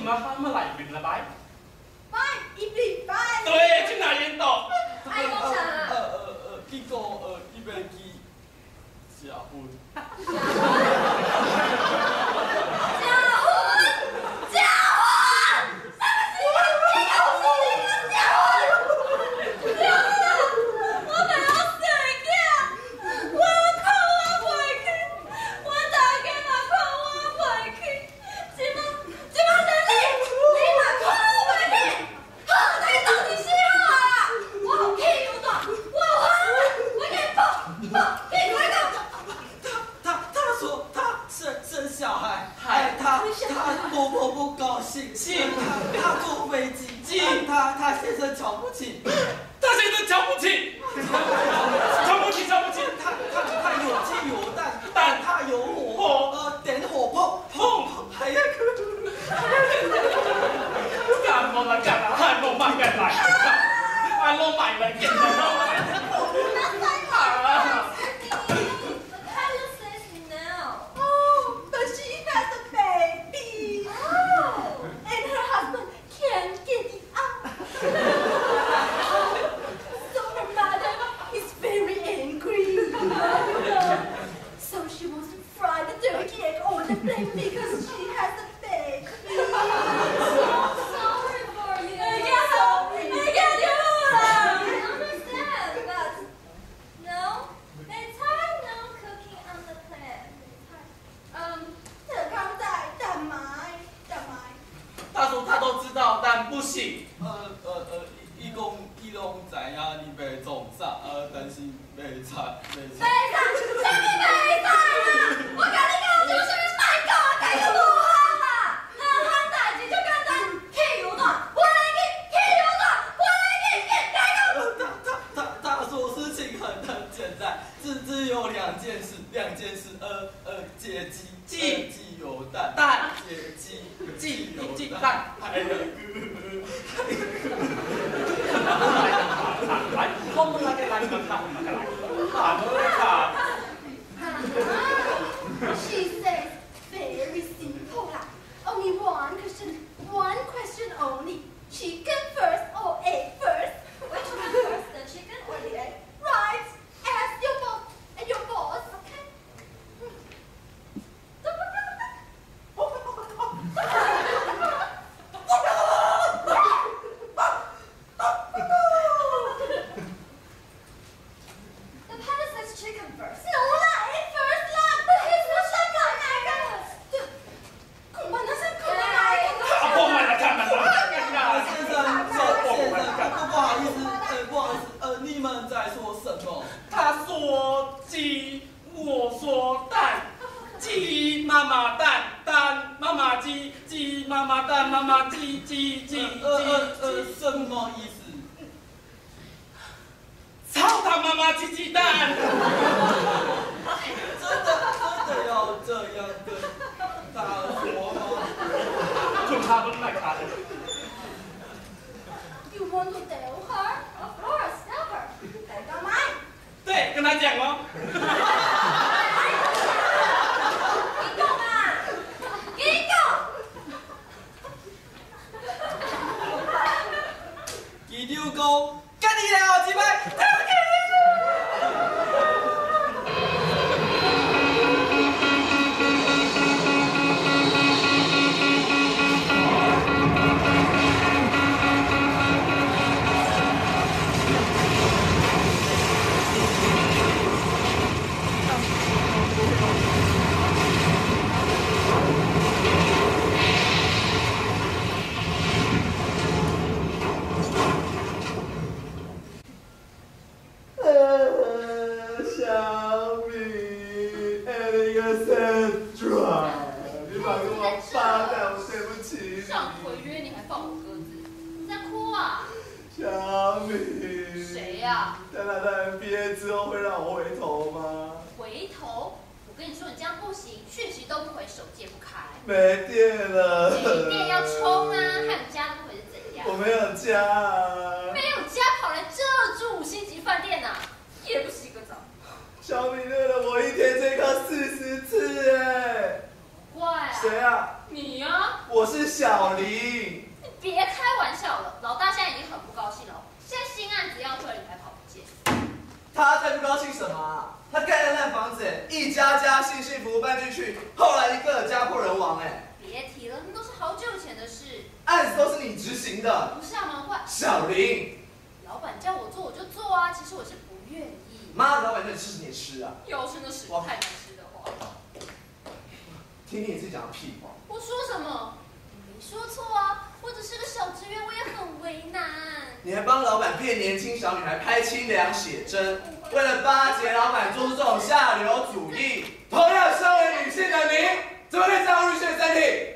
[SPEAKER 7] 们他们来明了拜。
[SPEAKER 3] 拜一比拜。
[SPEAKER 7] 对，去哪烟斗？
[SPEAKER 2] 爱工厂啊。
[SPEAKER 9] 呃呃呃，一个呃一百几结婚。
[SPEAKER 5] 我是小黎。 高兴什么啊？他盖的那房子，一家家幸幸福福搬进去，后来一个家破人亡，哎。
[SPEAKER 2] 别提了，那都是好久以前的事。
[SPEAKER 5] 案子都是你执行的。
[SPEAKER 2] 不是啊，忙坏。
[SPEAKER 5] 小林，
[SPEAKER 2] 老板叫我做我就做啊，其实我是不愿意。
[SPEAKER 5] 妈，老板叫你吃你吃啊。
[SPEAKER 2] 要是那屎太难吃的话。
[SPEAKER 5] 听听你自己讲的屁话。
[SPEAKER 2] 我说什么？我没说错啊，我只是个小职员，我也很为难。
[SPEAKER 5] 你还帮老板骗年轻小女孩拍清凉写真，为了巴结老板做出这种下流主义。同样身为女性的你，怎么可以这样入选三体？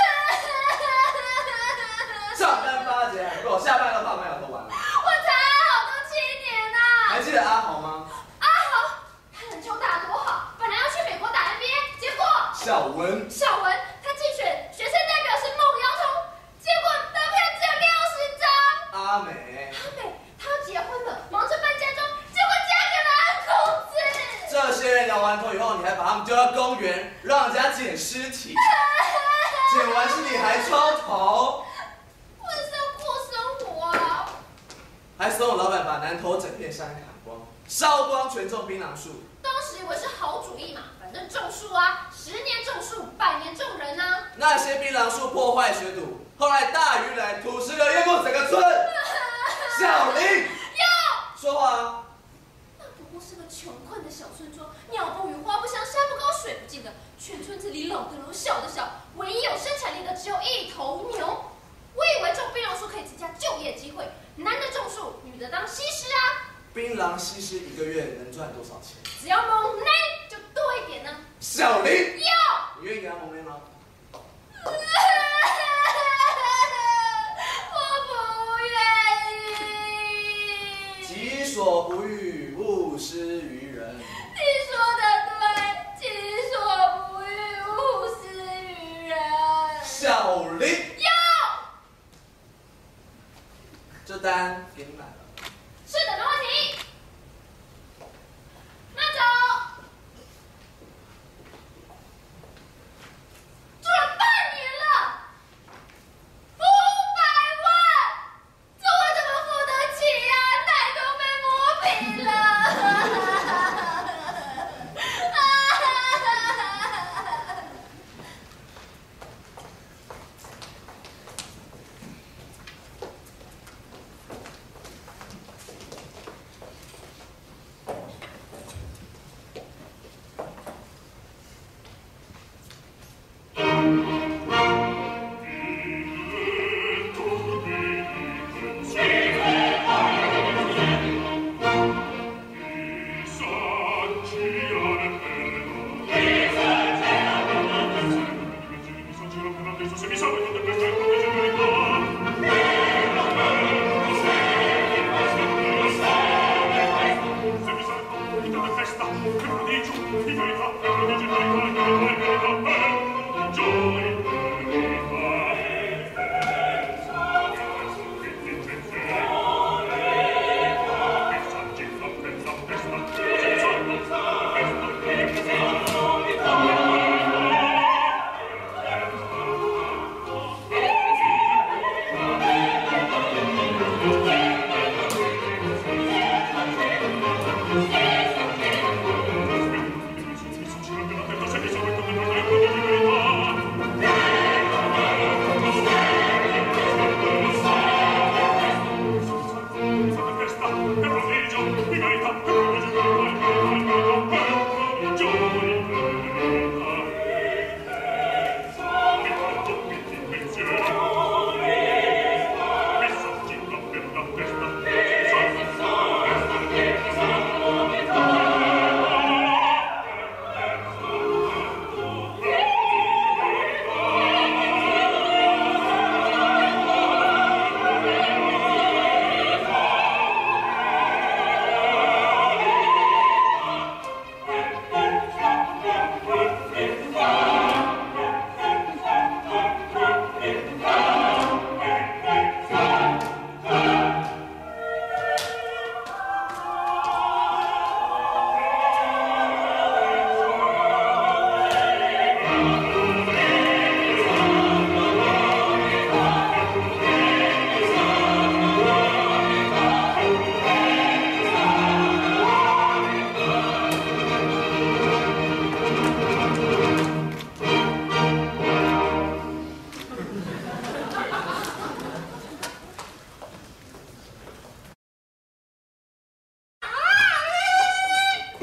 [SPEAKER 5] 上班巴结还够，下班都把麦都完了。
[SPEAKER 2] 我才好多七年呐、啊！
[SPEAKER 5] 还记得阿豪吗？
[SPEAKER 2] 阿豪，他篮球打得多好，本来要去美国打 N B A， 结果
[SPEAKER 5] 小文，
[SPEAKER 2] 小文他竞选学生代表是孟瑶彤，结果得票只有六十张。
[SPEAKER 5] 阿美，
[SPEAKER 2] 阿美，她要结婚了，忙着搬家中，结果嫁给了安公子。
[SPEAKER 5] 这些人摇完头以后，你还把他们丢到公园，让人家捡尸体，捡完尸体还抽头。
[SPEAKER 2] 我是要过生活啊！
[SPEAKER 5] 还怂恿老板把南投整片山砍光，烧光全种槟榔树。
[SPEAKER 2] 当时以为是好主意嘛，反正种树啊，十年种树，百年种人啊。
[SPEAKER 5] 那些槟榔树破坏水土，后来大雨来，土石流淹没整个村。小林，
[SPEAKER 2] 要
[SPEAKER 5] 说话啊！
[SPEAKER 2] 那不过是个穷困的小村庄，鸟不语，花不香，山不高，水不进的。全村子里老的老，小的小，唯一有生产力的只有一头牛。我以为种槟榔树可以增加就业机会，男的种树，女的当西施啊。
[SPEAKER 5] 槟榔西施一个月能赚多少钱？
[SPEAKER 2] 只要蒙内就多一点呢。
[SPEAKER 5] 小林，
[SPEAKER 2] 要，
[SPEAKER 5] 你愿意给他蒙内吗？
[SPEAKER 2] 我不愿意。
[SPEAKER 5] 己所不欲，勿施于人。
[SPEAKER 2] 你说的对，己所不欲，勿施于人。
[SPEAKER 5] 小林，
[SPEAKER 2] 要，
[SPEAKER 5] 这单给你买了。
[SPEAKER 2] 是的，没问题。慢走。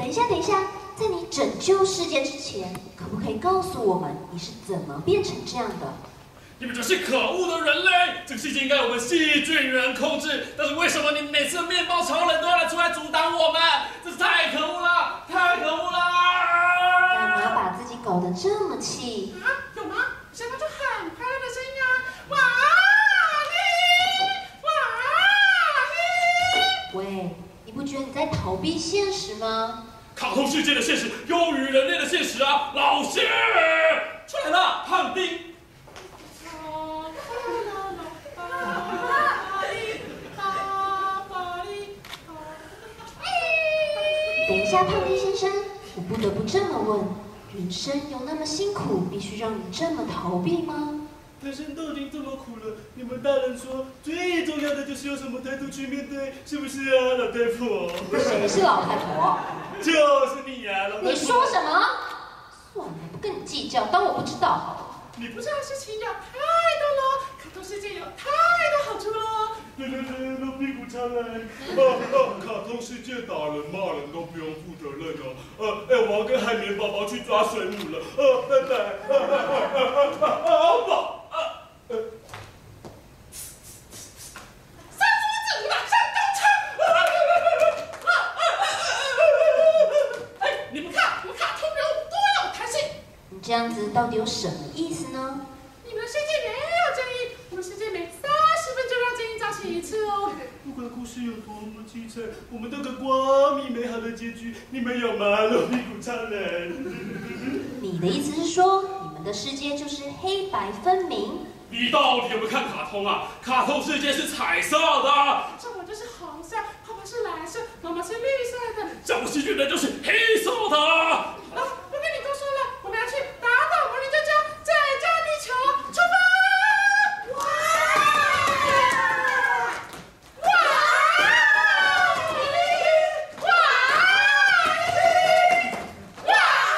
[SPEAKER 6] 等一下，等一下，在你拯救世界之前，可不可以告诉我们你是怎么变成这样的？
[SPEAKER 7] 你们这些可恶的人类！这个世界应该由我们细菌人控制，但是为什么你每次面包超人都要来出来阻挡我们？这是太可恶了，太可恶了！
[SPEAKER 6] 干嘛把自己搞得这么气？
[SPEAKER 1] 啊，有吗？现在就很快乐的声音啊！哇嘿，哇嘿！
[SPEAKER 6] 喂，你不觉得你在逃避现实吗？
[SPEAKER 7] 卡通世界的现实优于人类的现实啊！老谢，出来了，胖丁。
[SPEAKER 6] 等一下，胖丁先生，我不得不这么问：人生有那么辛苦，必须让你这么逃避吗？
[SPEAKER 7] 人生都已经这么苦了，你们大人说最重要的就是有什么态度去面对，是不是啊，老太婆？
[SPEAKER 6] 谁是老太婆？
[SPEAKER 7] 就是你呀、啊，老太婆。
[SPEAKER 6] 你说什么？算了，不跟你计较，当我不知道好了。
[SPEAKER 1] 你不知道的事情有太多了，卡通世界有太多好处了。
[SPEAKER 7] 来来来，老屁股常来。啊啊！卡通世界打人骂人都不用负责任哦。呃、啊，哎，我要跟海绵宝宝去抓水母了。呃、啊，拜拜。啊啊啊啊啊啊！好饱。啊。呃。
[SPEAKER 1] 三足子马上登场。啊啊啊啊！哎，你们看，我们卡通人物多有弹性。
[SPEAKER 6] 你这样子到底有什么意思呢？
[SPEAKER 1] 你们的世界没有正义，我们世界每三十分钟让正义彰显一次哦。
[SPEAKER 7] 不管故事有多么凄惨，我们都有个光明美好的结局。你们有吗，老屁股超人？
[SPEAKER 6] 你的意思是说，你们的世界就是黑白分明？
[SPEAKER 7] 你到底有没有看卡通啊？卡通世界是彩色的，
[SPEAKER 1] 像我就是红色，爸爸是蓝色，妈妈是绿色的，
[SPEAKER 7] 像我细菌人就是黑色的。
[SPEAKER 1] 啊，不跟你多说了，我们要去打倒魔力啾啾，拯救地球，出发！哇！哇！哇！哇！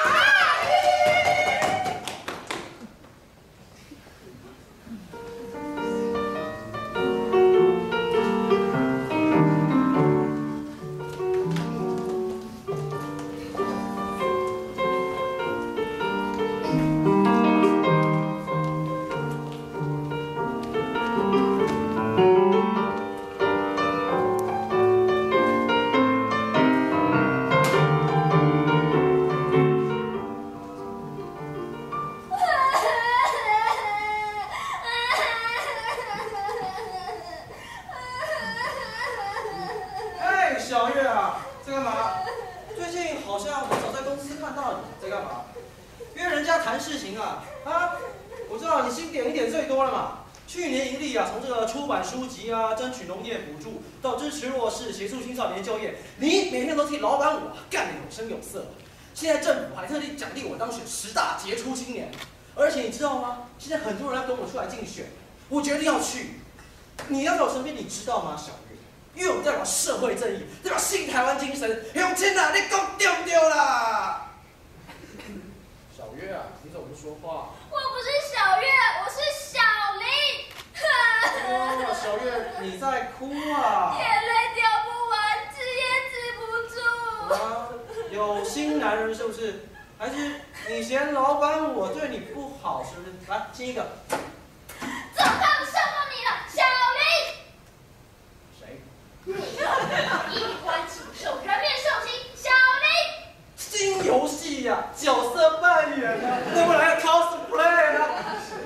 [SPEAKER 8] 哎，小月啊，在干嘛？最近好像我早在公司看到你在干嘛？约人家谈事情啊？啊，我知道你新点一点最多了嘛。去年盈利啊，从这个出版书籍啊，争取农业补助，到支持弱势，协助青少年就业，你每天都替老板我干得有声有色。现在政府还特地奖励我当选十大杰出青年，而且你知道吗？现在很多人要跟我出来竞选，我决定要去。你要在我身边，你知道吗，小月？因为我代表社会正义，代表新台湾精神。乡亲啊，你讲对不对啦？小月啊，你怎么不说话？
[SPEAKER 2] 我不是小月，我是小林。
[SPEAKER 8] 哦，小月，你在哭啊？
[SPEAKER 2] 眼泪掉不完，止也止不住。
[SPEAKER 8] 啊，有新男人是不是？还是你嫌老板我对你不好是不是？来，亲一个。
[SPEAKER 2] 总算我胜过你了，小林。
[SPEAKER 8] 谁？
[SPEAKER 2] 衣冠禽兽，人面兽心，小林。
[SPEAKER 8] 新游戏呀，角色扮演啊，能不能来 cosplay 啊？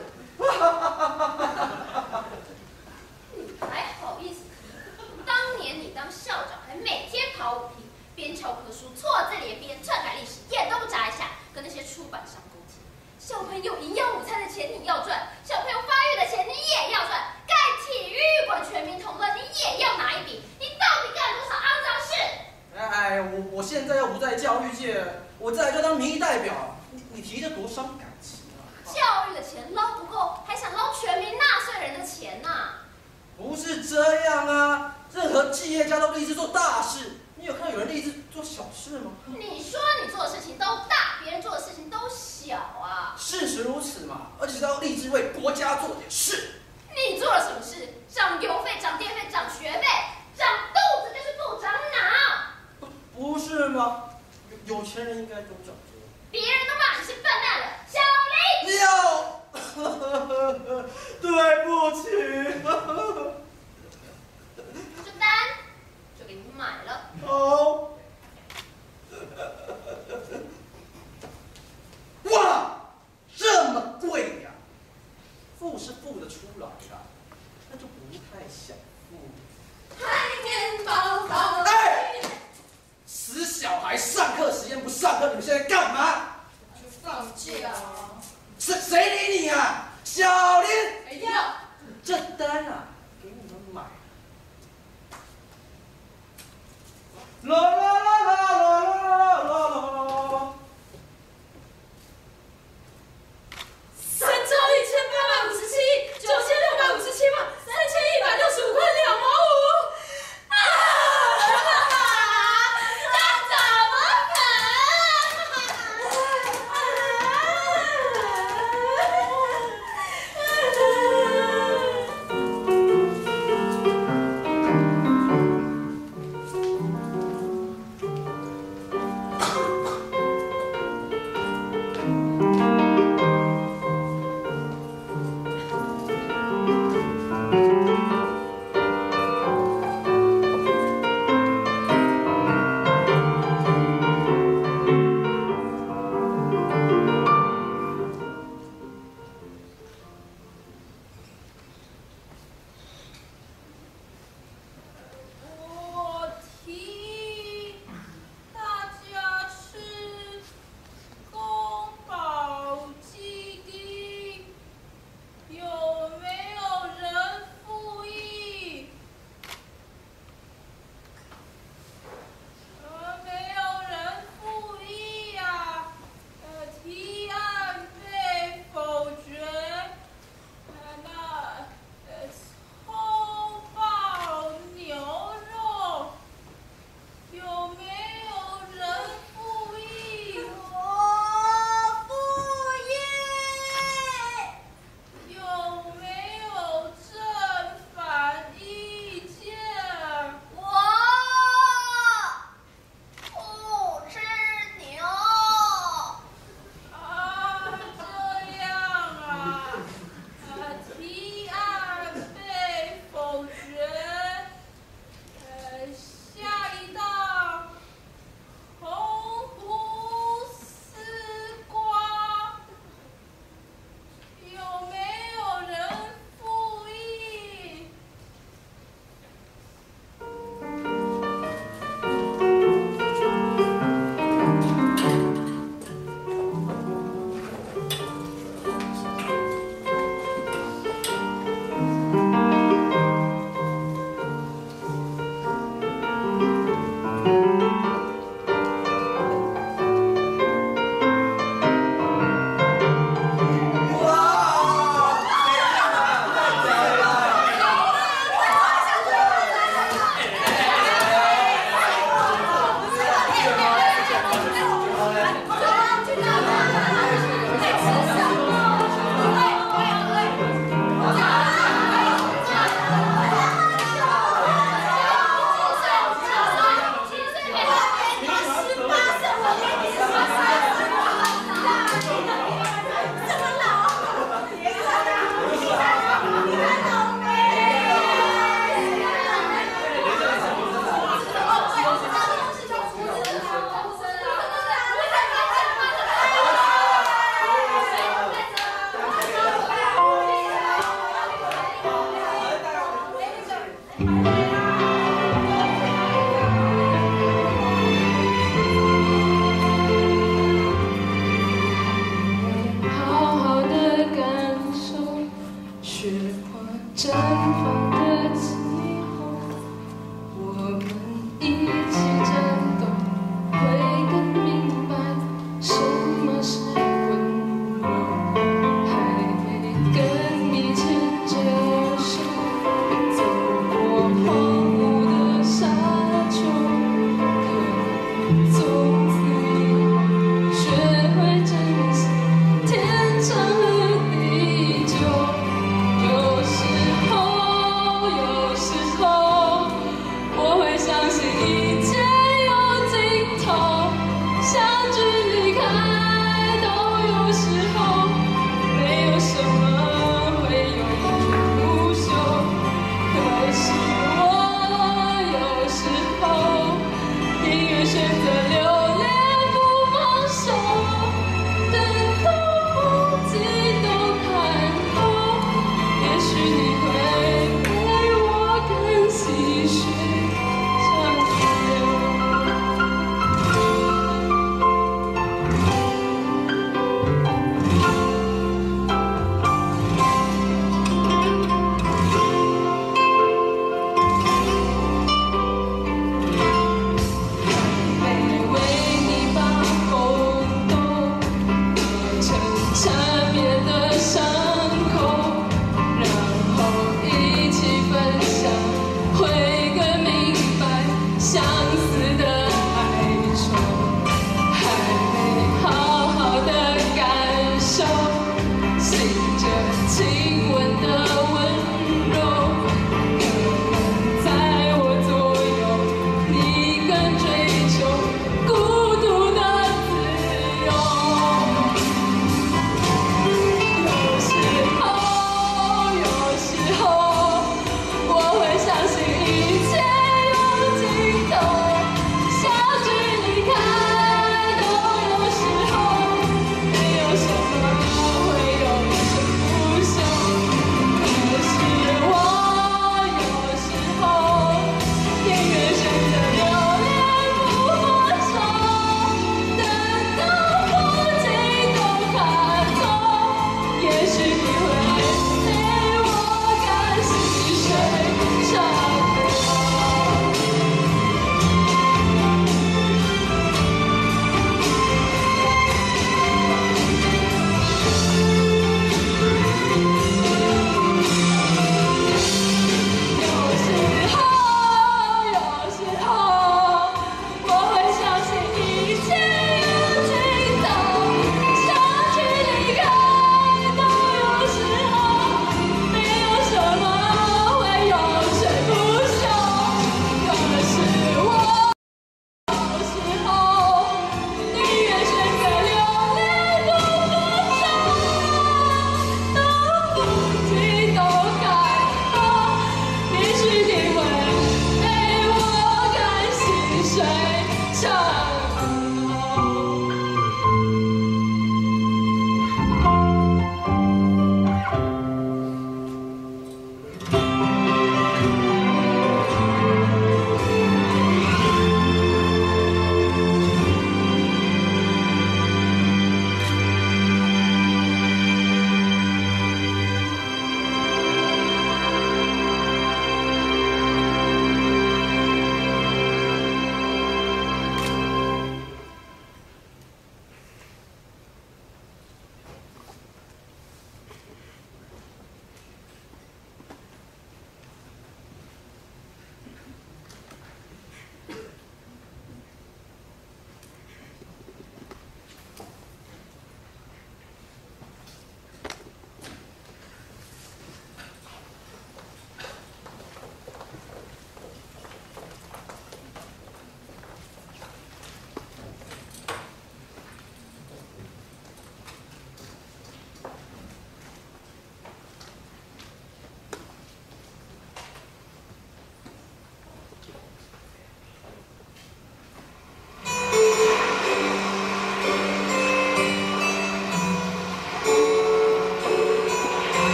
[SPEAKER 2] 你还好意思提？当年你当校长，还每天跑舞厅，边教科书错字连篇，篡改历史，眼都不眨一下，跟那些出版商勾结。小朋友营养午餐的钱你要赚，小朋友发育的钱你也要赚，盖体育馆全民同乐你也要拿一笔，你到底干了多少肮脏事？
[SPEAKER 8] 哎，我我现在又不在教育界，我再来就当民意代表，你你提着多伤感情啊！
[SPEAKER 2] 教育的钱捞不够，还想捞全民纳税人的钱呐、啊？
[SPEAKER 8] 不是这样啊！任何企业家都立志做大事，你有看到有人立志做小事吗？
[SPEAKER 2] 你说你做的事情都大，别人做的事情都小啊。
[SPEAKER 8] 事实如此嘛，而且是要立志为国家做点事。
[SPEAKER 2] 你做了什么事？涨邮费、涨电费、涨学费，长肚子就是不长脑。
[SPEAKER 8] 不不是吗？ 有有钱人应该都长这样。
[SPEAKER 2] 别人都骂你是笨蛋了，小林。
[SPEAKER 8] 有，对不起。
[SPEAKER 2] 这单就给你买了。
[SPEAKER 8] 好。哇，这么贵呀！付是付得出来的，那就不太想付。
[SPEAKER 2] 海绵宝宝。
[SPEAKER 8] 哎，死小孩，上课时间不上课，你们现在干嘛？
[SPEAKER 2] 去放假。
[SPEAKER 8] 谁谁理你啊？小林。
[SPEAKER 2] 哎呀，
[SPEAKER 8] 这单啊，给你们买。啦啦啦啦啦啦啦啦！
[SPEAKER 2] 三兆一千八百五十七亿九千六百五十七万三千一百六十五块两毛五。啊！那怎么可能？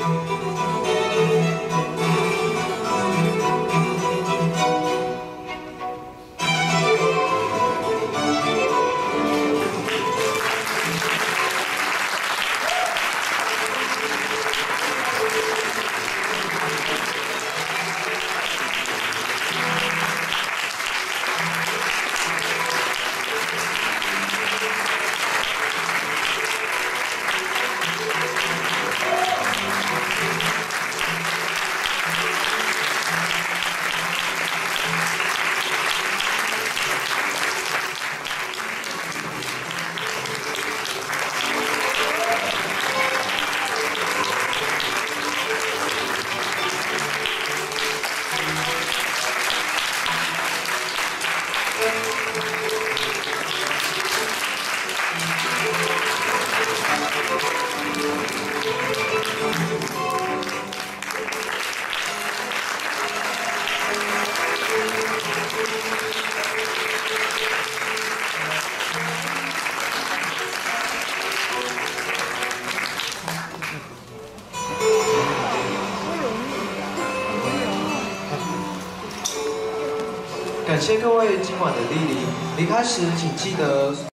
[SPEAKER 10] 感谢各位今晚的莅临，离开时请记得